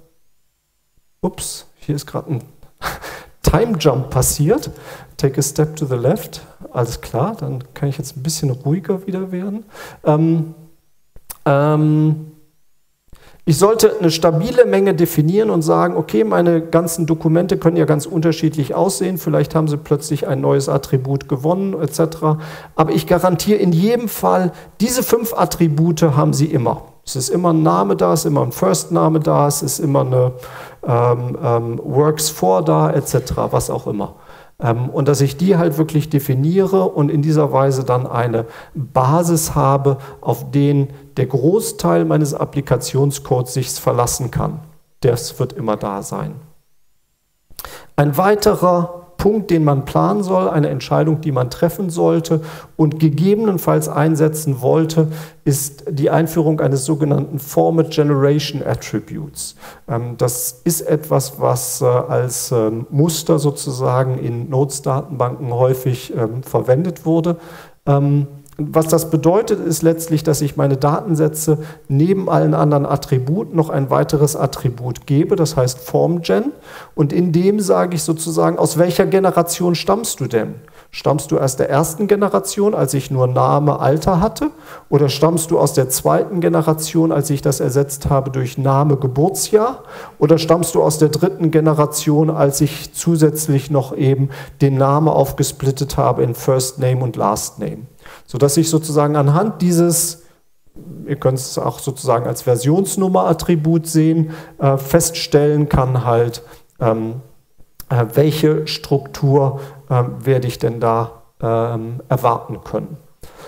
ups, hier ist gerade ein Time Jump passiert, take a step to the left, alles klar, dann kann ich jetzt ein bisschen ruhiger wieder werden. Ähm, ähm, Ich sollte eine stabile Menge definieren und sagen, okay, meine ganzen Dokumente können ja ganz unterschiedlich aussehen, vielleicht haben sie plötzlich ein neues Attribut gewonnen, et cetera. Aber ich garantiere in jedem Fall, diese fünf Attribute haben sie immer. Es ist immer ein Name da, es ist immer ein First-Name da, es ist immer eine ähm, ähm, Works for da, et cetera, was auch immer. Ähm, und dass ich die halt wirklich definiere und in dieser Weise dann eine Basis habe, auf den der Großteil meines Applikationscodes sich verlassen kann. Das wird immer da sein. Ein weiterer Punkt, den man planen soll, eine Entscheidung, die man treffen sollte und gegebenenfalls einsetzen wollte, ist die Einführung eines sogenannten Format Generation Attributes. Das ist etwas, was als Muster sozusagen in Nodes-Datenbanken häufig verwendet wurde. Was das bedeutet, ist letztlich, dass ich meine Datensätze neben allen anderen Attributen noch ein weiteres Attribut gebe, das heißt FormGen. Und in dem sage ich sozusagen, aus welcher Generation stammst du denn? Stammst du aus der ersten Generation, als ich nur Name, Alter hatte? Oder stammst du aus der zweiten Generation, als ich das ersetzt habe durch Name, Geburtsjahr? Oder stammst du aus der dritten Generation, als ich zusätzlich noch eben den Namen aufgesplittet habe in First Name und Last Name? Sodass ich sozusagen anhand dieses, ihr könnt es auch sozusagen als Versionsnummer-Attribut sehen, äh, feststellen kann halt, ähm, äh, welche Struktur äh, werde ich denn da ähm, erwarten können.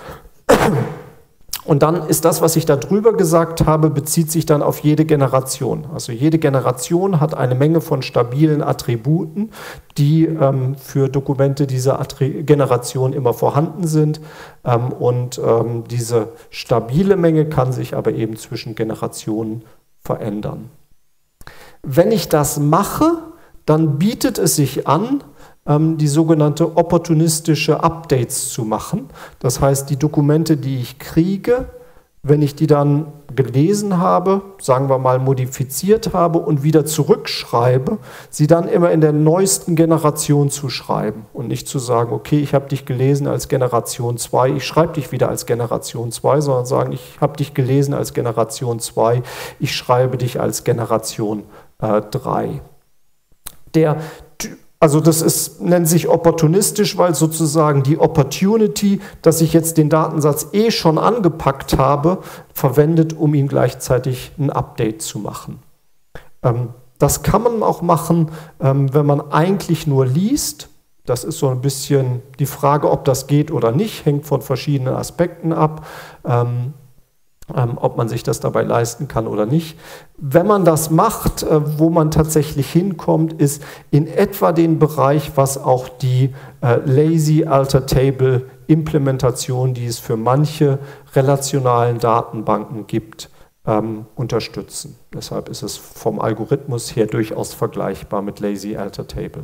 Und dann ist das, was ich da drüber gesagt habe, bezieht sich dann auf jede Generation. Also jede Generation hat eine Menge von stabilen Attributen, die ähm, für Dokumente dieser Attri- Generation immer vorhanden sind. Ähm, und ähm, diese stabile Menge kann sich aber eben zwischen Generationen verändern. Wenn ich das mache, dann bietet es sich an, die sogenannte opportunistische Updates zu machen. Das heißt, die Dokumente, die ich kriege, wenn ich die dann gelesen habe, sagen wir mal modifiziert habe und wieder zurückschreibe, sie dann immer in der neuesten Generation zu schreiben und nicht zu sagen, okay, ich habe dich gelesen als Generation zwei, ich schreibe dich wieder als Generation zwei, sondern sagen, ich habe dich gelesen als Generation zwei, ich schreibe dich als Generation äh, drei. Der Also das ist, nennt sich opportunistisch, weil sozusagen die Opportunity, dass ich jetzt den Datensatz eh schon angepackt habe, verwendet, um ihm gleichzeitig ein Update zu machen. Ähm, das kann man auch machen, ähm, wenn man eigentlich nur liest. Das ist so ein bisschen die Frage, ob das geht oder nicht, hängt von verschiedenen Aspekten ab. Ähm, Ähm, ob man sich das dabei leisten kann oder nicht. Wenn man das macht, äh, wo man tatsächlich hinkommt, ist in etwa den Bereich, was auch die äh, Lazy Alter Table Implementation, die es für manche relationalen Datenbanken gibt, ähm, unterstützen. Deshalb ist es vom Algorithmus her durchaus vergleichbar mit Lazy Alter Table.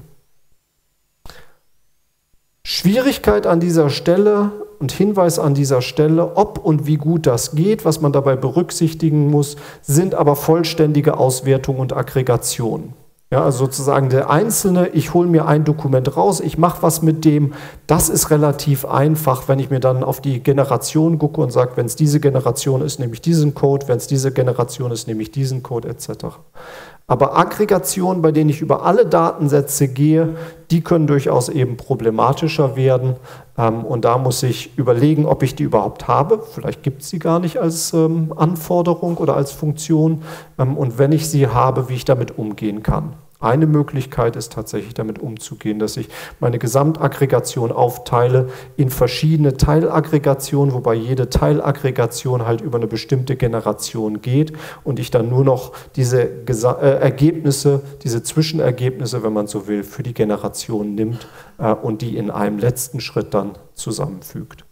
Schwierigkeit an dieser Stelle und Hinweis an dieser Stelle, ob und wie gut das geht, was man dabei berücksichtigen muss, sind aber vollständige Auswertung und Aggregation. Ja, also sozusagen der Einzelne, ich hole mir ein Dokument raus, ich mache was mit dem, das ist relativ einfach, wenn ich mir dann auf die Generation gucke und sage, wenn es diese Generation ist, nehme ich diesen Code, wenn es diese Generation ist, nehme ich diesen Code et cetera. Aber Aggregationen, bei denen ich über alle Datensätze gehe, die können durchaus eben problematischer werden. Und da muss ich überlegen, ob ich die überhaupt habe. Vielleicht gibt es sie gar nicht als Anforderung oder als Funktion. Und wenn ich sie habe, wie ich damit umgehen kann. Eine Möglichkeit ist tatsächlich damit umzugehen, dass ich meine Gesamtaggregation aufteile in verschiedene Teilaggregationen, wobei jede Teilaggregation halt über eine bestimmte Generation geht und ich dann nur noch diese Gesa- äh, Ergebnisse, diese Zwischenergebnisse, wenn man so will, für die Generation nimmt äh, und die in einem letzten Schritt dann zusammenfügt.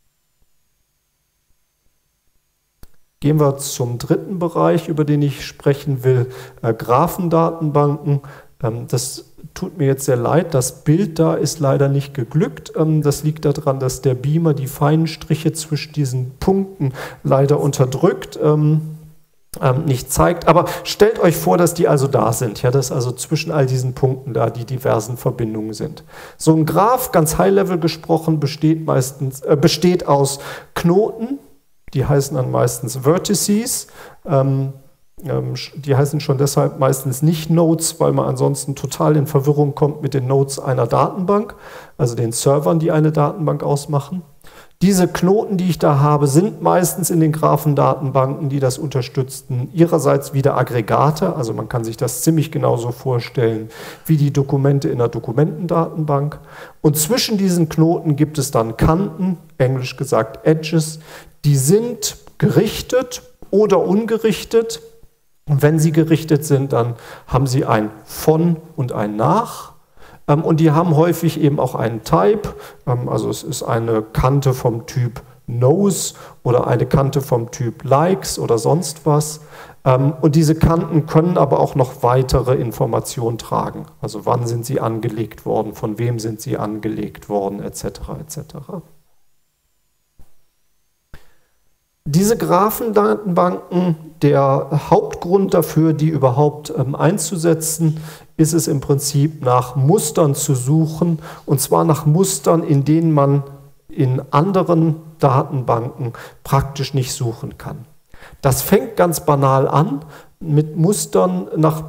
Gehen wir zum dritten Bereich, über den ich sprechen will, äh, Graphendatenbanken. Ähm, das tut mir jetzt sehr leid, das Bild da ist leider nicht geglückt. Ähm, das liegt daran, dass der Beamer die feinen Striche zwischen diesen Punkten leider unterdrückt, ähm, ähm, nicht zeigt. Aber stellt euch vor, dass die also da sind, ja, dass also zwischen all diesen Punkten da die diversen Verbindungen sind. So ein Graph, ganz High-Level gesprochen, besteht, meistens, äh, besteht aus Knoten. Die heißen dann meistens Vertices, ähm, ähm, die heißen schon deshalb meistens nicht Nodes, weil man ansonsten total in Verwirrung kommt mit den Nodes einer Datenbank, also den Servern, die eine Datenbank ausmachen. Diese Knoten, die ich da habe, sind meistens in den Graphendatenbanken, die das unterstützen, ihrerseits wieder Aggregate, also man kann sich das ziemlich genauso vorstellen wie die Dokumente in der Dokumentendatenbank. Und zwischen diesen Knoten gibt es dann Kanten, englisch gesagt Edges, die sind gerichtet oder ungerichtet. Und wenn sie gerichtet sind, dann haben sie ein von und ein nach. Ähm, und die haben häufig eben auch einen Type, ähm, also es ist eine Kante vom Typ Nose oder eine Kante vom Typ Likes oder sonst was. Ähm, und diese Kanten können aber auch noch weitere Informationen tragen. Also wann sind sie angelegt worden, von wem sind sie angelegt worden, et cetera et cetera. Diese Graphendatenbanken, der Hauptgrund dafür, die überhaupt ähm, einzusetzen, ist es im Prinzip nach Mustern zu suchen, und zwar nach Mustern, in denen man in anderen Datenbanken praktisch nicht suchen kann. Das fängt ganz banal an mit Mustern nach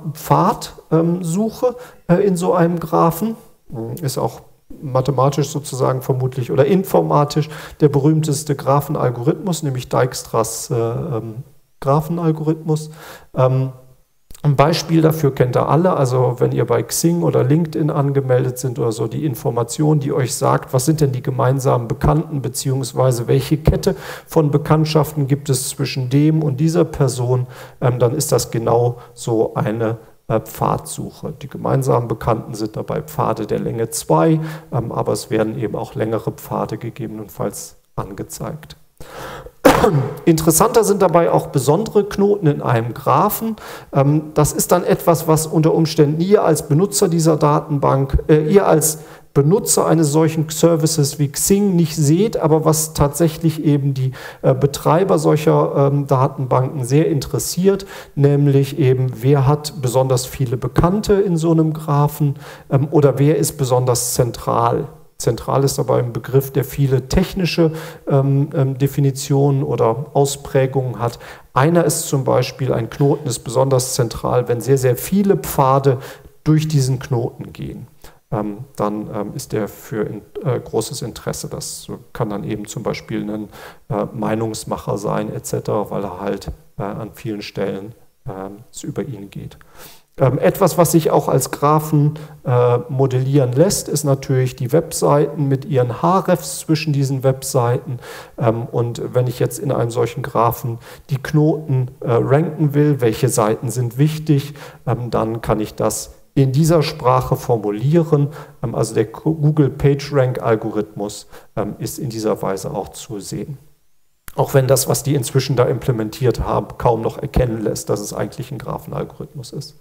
Pfadsuche äh, in so einem Graphen. Ist auch mathematisch sozusagen vermutlich oder informatisch der berühmteste Graphenalgorithmus, nämlich Dijkstra's äh, ähm, Graphenalgorithmus. Ähm, Ein Beispiel dafür kennt ihr alle, also wenn ihr bei Xing oder LinkedIn angemeldet sind oder so, die Information, die euch sagt, was sind denn die gemeinsamen Bekannten, beziehungsweise welche Kette von Bekanntschaften gibt es zwischen dem und dieser Person, ähm, dann ist das genau so eine äh, Pfadsuche. Die gemeinsamen Bekannten sind dabei Pfade der Länge zwei, ähm, aber es werden eben auch längere Pfade gegebenenfalls angezeigt. Interessanter sind dabei auch besondere Knoten in einem Graphen. Das ist dann etwas, was unter Umständen ihr als Benutzer dieser Datenbank, äh, ihr als Benutzer eines solchen Services wie Xing nicht seht, aber was tatsächlich eben die äh, Betreiber solcher ähm, Datenbanken sehr interessiert, nämlich eben, wer hat besonders viele Bekannte in so einem Graphen ähm, oder wer ist besonders zentral. Zentral ist dabei ein Begriff, der viele technische ähm, ähm, Definitionen oder Ausprägungen hat. Einer ist zum Beispiel, ein Knoten ist besonders zentral, wenn sehr, sehr viele Pfade durch diesen Knoten gehen. Ähm, dann ähm, ist der für in, äh, großes Interesse. Das kann dann eben zum Beispiel ein äh, Meinungsmacher sein et cetera, weil er halt äh, an vielen Stellen äh, es über ihn geht. Etwas, was sich auch als Graphen äh, modellieren lässt, ist natürlich die Webseiten mit ihren Hrefs zwischen diesen Webseiten. Ähm, und wenn ich jetzt in einem solchen Graphen die Knoten äh, ranken will, welche Seiten sind wichtig, ähm, dann kann ich das in dieser Sprache formulieren. Ähm, also der Google PageRank-Algorithmus ähm, ist in dieser Weise auch zu sehen. Auch wenn das, was die inzwischen da implementiert haben, kaum noch erkennen lässt, dass es eigentlich ein Graphenalgorithmus ist.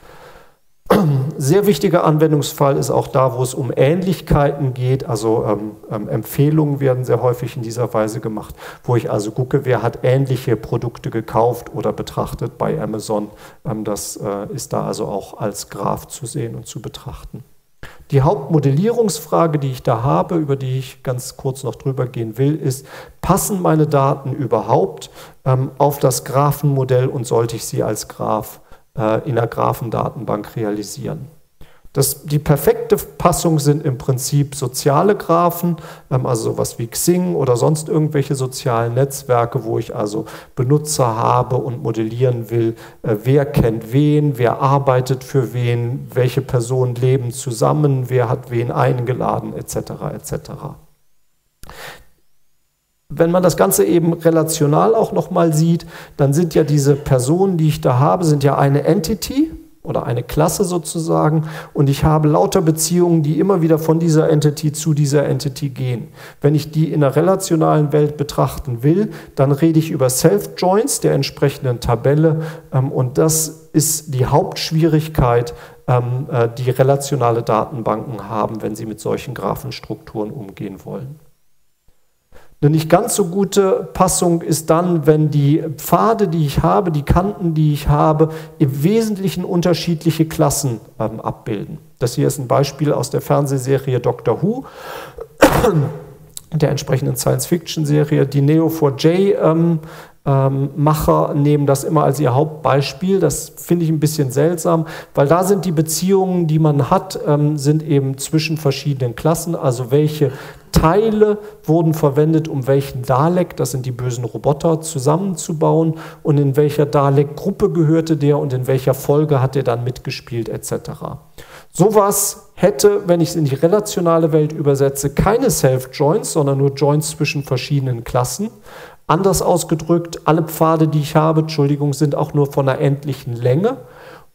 Sehr wichtiger Anwendungsfall ist auch da, wo es um Ähnlichkeiten geht, also ähm, ähm, Empfehlungen werden sehr häufig in dieser Weise gemacht, wo ich also gucke, wer hat ähnliche Produkte gekauft oder betrachtet bei Amazon. Ähm, das äh, ist da also auch als Graph zu sehen und zu betrachten. Die Hauptmodellierungsfrage, die ich da habe, über die ich ganz kurz noch drüber gehen will, ist, passen meine Daten überhaupt ähm, auf das Graphenmodell und sollte ich sie als Graph in der Graphendatenbank realisieren. Das, die perfekte Passung sind im Prinzip soziale Graphen, also sowas wie Xing oder sonst irgendwelche sozialen Netzwerke, wo ich also Benutzer habe und modellieren will, wer kennt wen, wer arbeitet für wen, welche Personen leben zusammen, wer hat wen eingeladen, et cetera et cetera. Wenn man das Ganze eben relational auch nochmal sieht, dann sind ja diese Personen, die ich da habe, sind ja eine Entity oder eine Klasse sozusagen, und ich habe lauter Beziehungen, die immer wieder von dieser Entity zu dieser Entity gehen. Wenn ich die in der relationalen Welt betrachten will, dann rede ich über Self-Joins der entsprechenden Tabelle, und das ist die Hauptschwierigkeit, die relationale Datenbanken haben, wenn sie mit solchen Graphenstrukturen umgehen wollen. Eine nicht ganz so gute Passung ist dann, wenn die Pfade, die ich habe, die Kanten, die ich habe, im Wesentlichen unterschiedliche Klassen ähm, abbilden. Das hier ist ein Beispiel aus der Fernsehserie Doctor Who, der entsprechenden Science-Fiction-Serie. Die Neo four j ähm, ähm, Macher nehmen das immer als ihr Hauptbeispiel. Das finde ich ein bisschen seltsam, weil da sind die Beziehungen, die man hat, ähm, sind eben zwischen verschiedenen Klassen, also welche Teile wurden verwendet, um welchen Dalek, das sind die bösen Roboter, zusammenzubauen, und in welcher Dalek-Gruppe gehörte der und in welcher Folge hat er dann mitgespielt et cetera. Sowas hätte, wenn ich es in die relationale Welt übersetze, keine Self-Joins, sondern nur Joins zwischen verschiedenen Klassen. Anders ausgedrückt, alle Pfade, die ich habe, Entschuldigung, sind auch nur von einer endlichen Länge.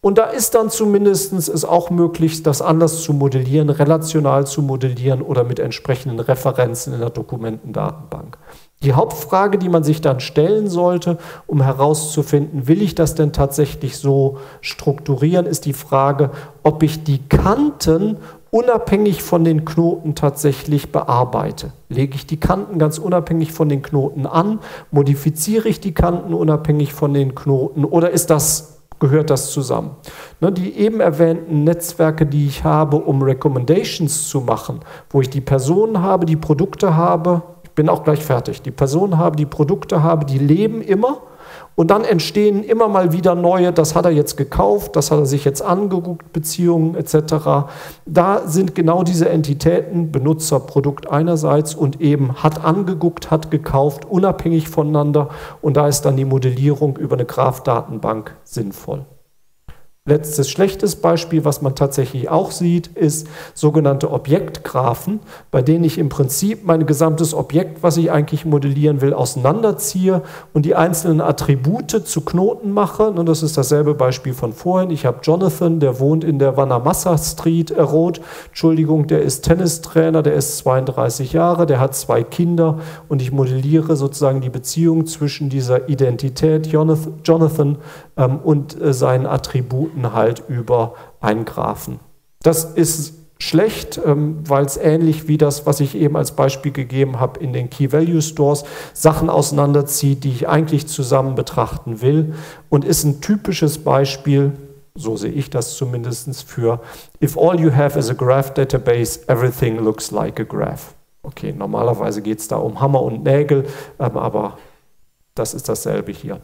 Und da ist dann zumindest es auch möglich, das anders zu modellieren, relational zu modellieren oder mit entsprechenden Referenzen in der Dokumentendatenbank. Die Hauptfrage, die man sich dann stellen sollte, um herauszufinden, will ich das denn tatsächlich so strukturieren, ist die Frage, ob ich die Kanten unabhängig von den Knoten tatsächlich bearbeite. Lege ich die Kanten ganz unabhängig von den Knoten an, modifiziere ich die Kanten unabhängig von den Knoten oder ist das, gehört das zusammen? Ne, die eben erwähnten Netzwerke, die ich habe, um Recommendations zu machen, wo ich die Personen habe, die Produkte habe, bin auch gleich fertig. Die Personen habe, die Produkte habe, die leben immer und dann entstehen immer mal wieder neue, das hat er jetzt gekauft, das hat er sich jetzt angeguckt, Beziehungen et cetera. Da sind genau diese Entitäten, Benutzer, Produkt einerseits und eben hat angeguckt, hat gekauft, unabhängig voneinander und da ist dann die Modellierung über eine Graph-Datenbank sinnvoll. Letztes schlechtes Beispiel, was man tatsächlich auch sieht, ist sogenannte Objektgraphen, bei denen ich im Prinzip mein gesamtes Objekt, was ich eigentlich modellieren will, auseinanderziehe und die einzelnen Attribute zu Knoten mache. Und das ist dasselbe Beispiel von vorhin. Ich habe Jonathan, der wohnt in der Vanamassa Street, äh, Road, Entschuldigung, der ist Tennistrainer, der ist zweiunddreißig Jahre, der hat zwei Kinder und ich modelliere sozusagen die Beziehung zwischen dieser Identität Jonathan, Jonathan ähm, und äh, seinen Attributen halt über einen Graphen. Das ist schlecht, ähm, weil es ähnlich wie das, was ich eben als Beispiel gegeben habe in den Key-Value-Stores, Sachen auseinanderzieht, die ich eigentlich zusammen betrachten will und ist ein typisches Beispiel, so sehe ich das zumindest, für if all you have is a graph database, everything looks like a graph. Okay, normalerweise geht es da um Hammer und Nägel, ähm, aber das ist dasselbe hier.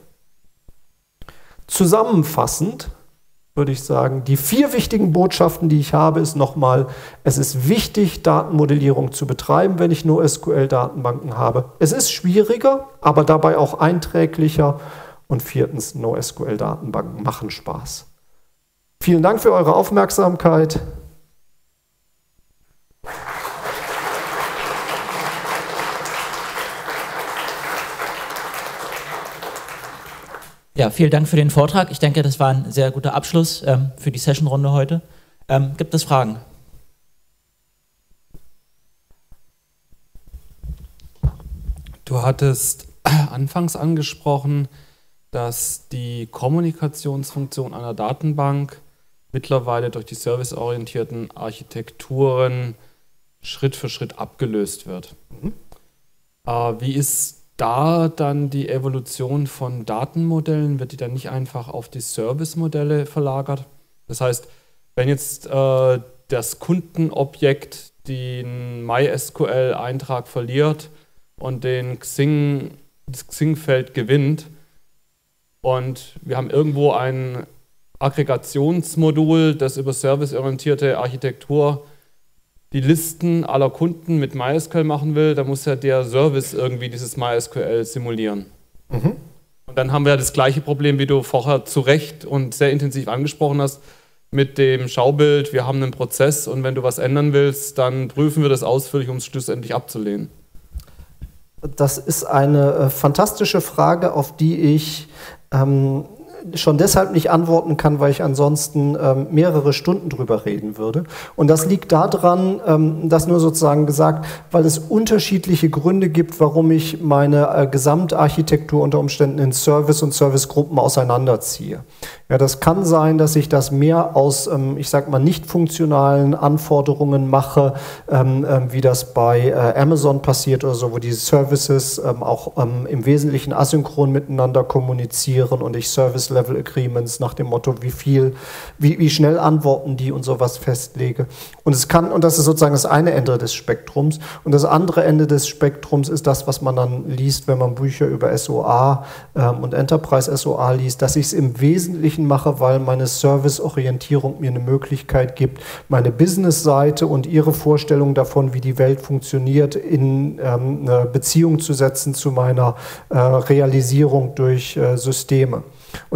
Zusammenfassend würde ich sagen, die vier wichtigen Botschaften, die ich habe, ist nochmal, es ist wichtig, Datenmodellierung zu betreiben, wenn ich NoSQL-Datenbanken habe. Es ist schwieriger, aber dabei auch einträglicher. Und viertens, NoSQL-Datenbanken machen Spaß. Vielen Dank für eure Aufmerksamkeit. Ja, vielen Dank für den Vortrag. Ich denke, das war ein sehr guter Abschluss ähm, für die Sessionrunde heute. Ähm, gibt es Fragen? Du hattest anfangs angesprochen, dass die Kommunikationsfunktion einer Datenbank mittlerweile durch die serviceorientierten Architekturen Schritt für Schritt abgelöst wird. Mhm. Äh, wie ist da dann die Evolution von Datenmodellen? Wird die dann nicht einfach auf die Service-Modelle verlagert? Das heißt, wenn jetzt äh, das Kundenobjekt den MySQL-Eintrag verliert und den Xing, das Xing-Feld gewinnt und wir haben irgendwo ein Aggregationsmodul, das über serviceorientierte Architektur die Listen aller Kunden mit MySQL machen will, dann muss ja der Service irgendwie dieses MySQL simulieren. Mhm. Und dann haben wir ja das gleiche Problem, wie du vorher zu Recht und sehr intensiv angesprochen hast, mit dem Schaubild, wir haben einen Prozess und wenn du was ändern willst, dann prüfen wir das ausführlich, um es schlussendlich abzulehnen. Das ist eine äh, fantastische Frage, auf die ich ähm, schon deshalb nicht antworten kann, weil ich ansonsten ähm, mehrere Stunden drüber reden würde. Und das liegt daran, ähm, das nur sozusagen gesagt, weil es unterschiedliche Gründe gibt, warum ich meine äh, Gesamtarchitektur unter Umständen in Service und Servicegruppen auseinanderziehe. Ja, das kann sein, dass ich das mehr aus, ähm, ich sag mal, nicht funktionalen Anforderungen mache, ähm, ähm, wie das bei äh, Amazon passiert oder so, wo die Services ähm, auch ähm, im Wesentlichen asynchron miteinander kommunizieren und ich Service Level Agreements nach dem Motto, wie viel, wie, wie schnell antworten die und sowas festlege. Und es kann, und das ist sozusagen das eine Ende des Spektrums. Und das andere Ende des Spektrums ist das, was man dann liest, wenn man Bücher über S O A ähm, und Enterprise S O A liest, dass ich es im Wesentlichen mache, weil meine Serviceorientierung mir eine Möglichkeit gibt, meine Business-Seite und ihre Vorstellung davon, wie die Welt funktioniert, in ähm, eine Beziehung zu setzen zu meiner äh, Realisierung durch äh, Systeme. Und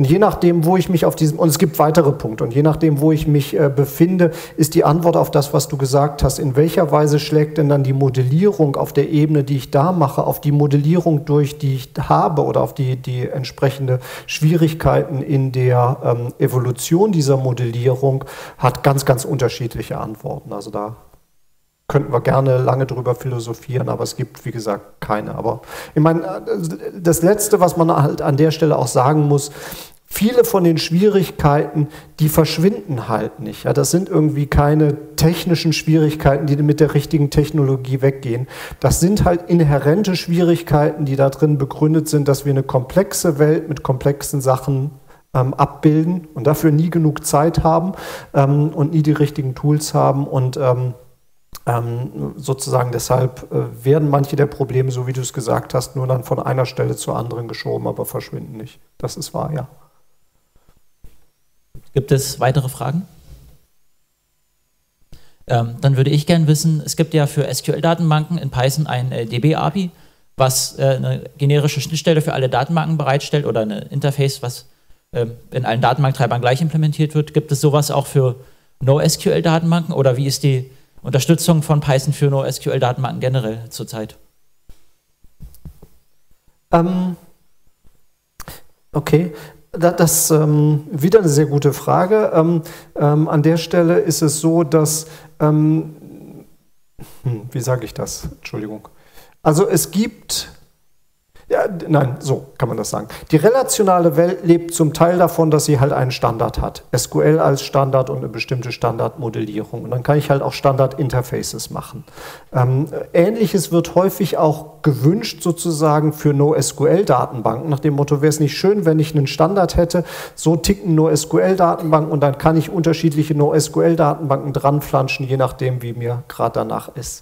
Und je nachdem, wo ich mich auf diesem, und es gibt weitere Punkte, und je nachdem, wo ich mich äh, befinde, ist die Antwort auf das, was du gesagt hast, in welcher Weise schlägt denn dann die Modellierung auf der Ebene, die ich da mache, auf die Modellierung durch, die ich habe, oder auf die, die entsprechende Schwierigkeiten in der ähm, Evolution dieser Modellierung, hat ganz, ganz unterschiedliche Antworten. Also da könnten wir gerne lange drüber philosophieren, aber es gibt, wie gesagt, keine. Aber ich meine, das Letzte, was man halt an der Stelle auch sagen muss, viele von den Schwierigkeiten, die verschwinden halt nicht. Ja, das sind irgendwie keine technischen Schwierigkeiten, die mit der richtigen Technologie weggehen. Das sind halt inhärente Schwierigkeiten, die da drin begründet sind, dass wir eine komplexe Welt mit komplexen Sachen ähm, abbilden und dafür nie genug Zeit haben ähm, und nie die richtigen Tools haben und ähm, Ähm, sozusagen deshalb äh, werden manche der Probleme, so wie du es gesagt hast, nur dann von einer Stelle zur anderen geschoben, aber verschwinden nicht. Das ist wahr, ja. Gibt es weitere Fragen? Ähm, dann würde ich gerne wissen, es gibt ja für S Q L-Datenbanken in Python ein äh, D B-A P I, was äh, eine generische Schnittstelle für alle Datenbanken bereitstellt oder ein Interface, was äh, in allen Datenbanktreibern gleich implementiert wird. Gibt es sowas auch für NoSQL-Datenbanken oder wie ist die Unterstützung von Python für NoSQL-Datenbanken generell zurzeit? Ähm, okay, das ist ähm, wieder eine sehr gute Frage. Ähm, ähm, an der Stelle ist es so, dass, ähm, hm, wie sage ich das? Entschuldigung. Also es gibt... Ja, nein, so kann man das sagen. Die relationale Welt lebt zum Teil davon, dass sie halt einen Standard hat. S Q L als Standard und eine bestimmte Standardmodellierung. Und dann kann ich halt auch Standard-Interfaces machen. Ähm, Ähnliches wird häufig auch gewünscht sozusagen für NoSQL-Datenbanken. Nach dem Motto, wäre es nicht schön, wenn ich einen Standard hätte, so ticken NoSQL-Datenbanken und dann kann ich unterschiedliche NoSQL-Datenbanken dranflanschen, je nachdem, wie mir gerade danach ist.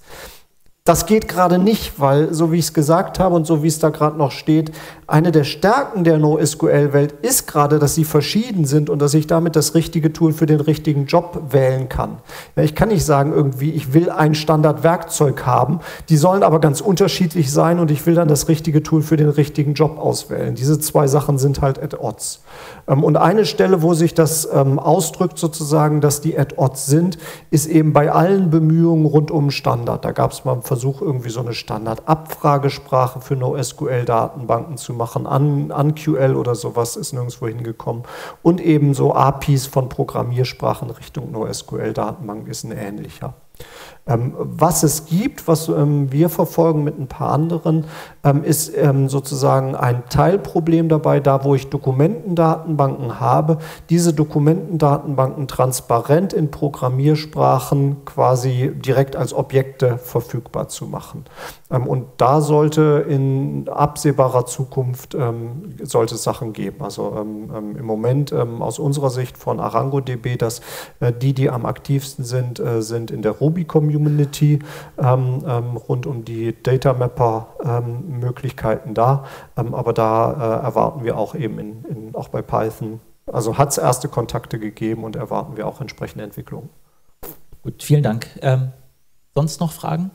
Das geht gerade nicht, weil, so wie ich es gesagt habe und so wie es da gerade noch steht, eine der Stärken der NoSQL-Welt ist gerade, dass sie verschieden sind und dass ich damit das richtige Tool für den richtigen Job wählen kann. Ja, ich kann nicht sagen irgendwie, ich will ein Standardwerkzeug haben, die sollen aber ganz unterschiedlich sein und ich will dann das richtige Tool für den richtigen Job auswählen. Diese zwei Sachen sind halt at odds. Und eine Stelle, wo sich das ähm, ausdrückt sozusagen, dass die at odds sind, ist eben bei allen Bemühungen rund um Standard. Da gab es mal einen Versuch, irgendwie so eine Standard-Abfragesprache für NoSQL-Datenbanken zu machen, an, an Q L oder sowas, ist nirgendwo hingekommen. Und eben so A P Is von Programmiersprachen Richtung NoSQL-Datenbank ist ein ähnlicher. Ähm, was es gibt, was ähm, wir verfolgen mit ein paar anderen, ähm, ist ähm, sozusagen ein Teilproblem dabei, da wo ich Dokumentendatenbanken habe, diese Dokumentendatenbanken transparent in Programmiersprachen quasi direkt als Objekte verfügbar zu machen. Ähm, und da sollte in absehbarer Zukunft ähm, solche Sachen geben. Also ähm, ähm, im Moment ähm, aus unserer Sicht von ArangoDB, dass äh, die, die am aktivsten sind, äh, sind in der Ruby-Community ähm, ähm, rund um die Data Mapper-Möglichkeiten ähm, da. Ähm, aber da äh, erwarten wir auch eben in, in, auch bei Python, also hat es erste Kontakte gegeben und erwarten wir auch entsprechende Entwicklungen. Gut, vielen Dank. Ähm, sonst noch Fragen?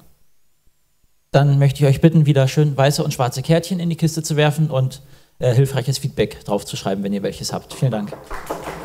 Dann möchte ich euch bitten, wieder schön weiße und schwarze Kärtchen in die Kiste zu werfen und äh, hilfreiches Feedback drauf zu schreiben, wenn ihr welches habt. Vielen Dank.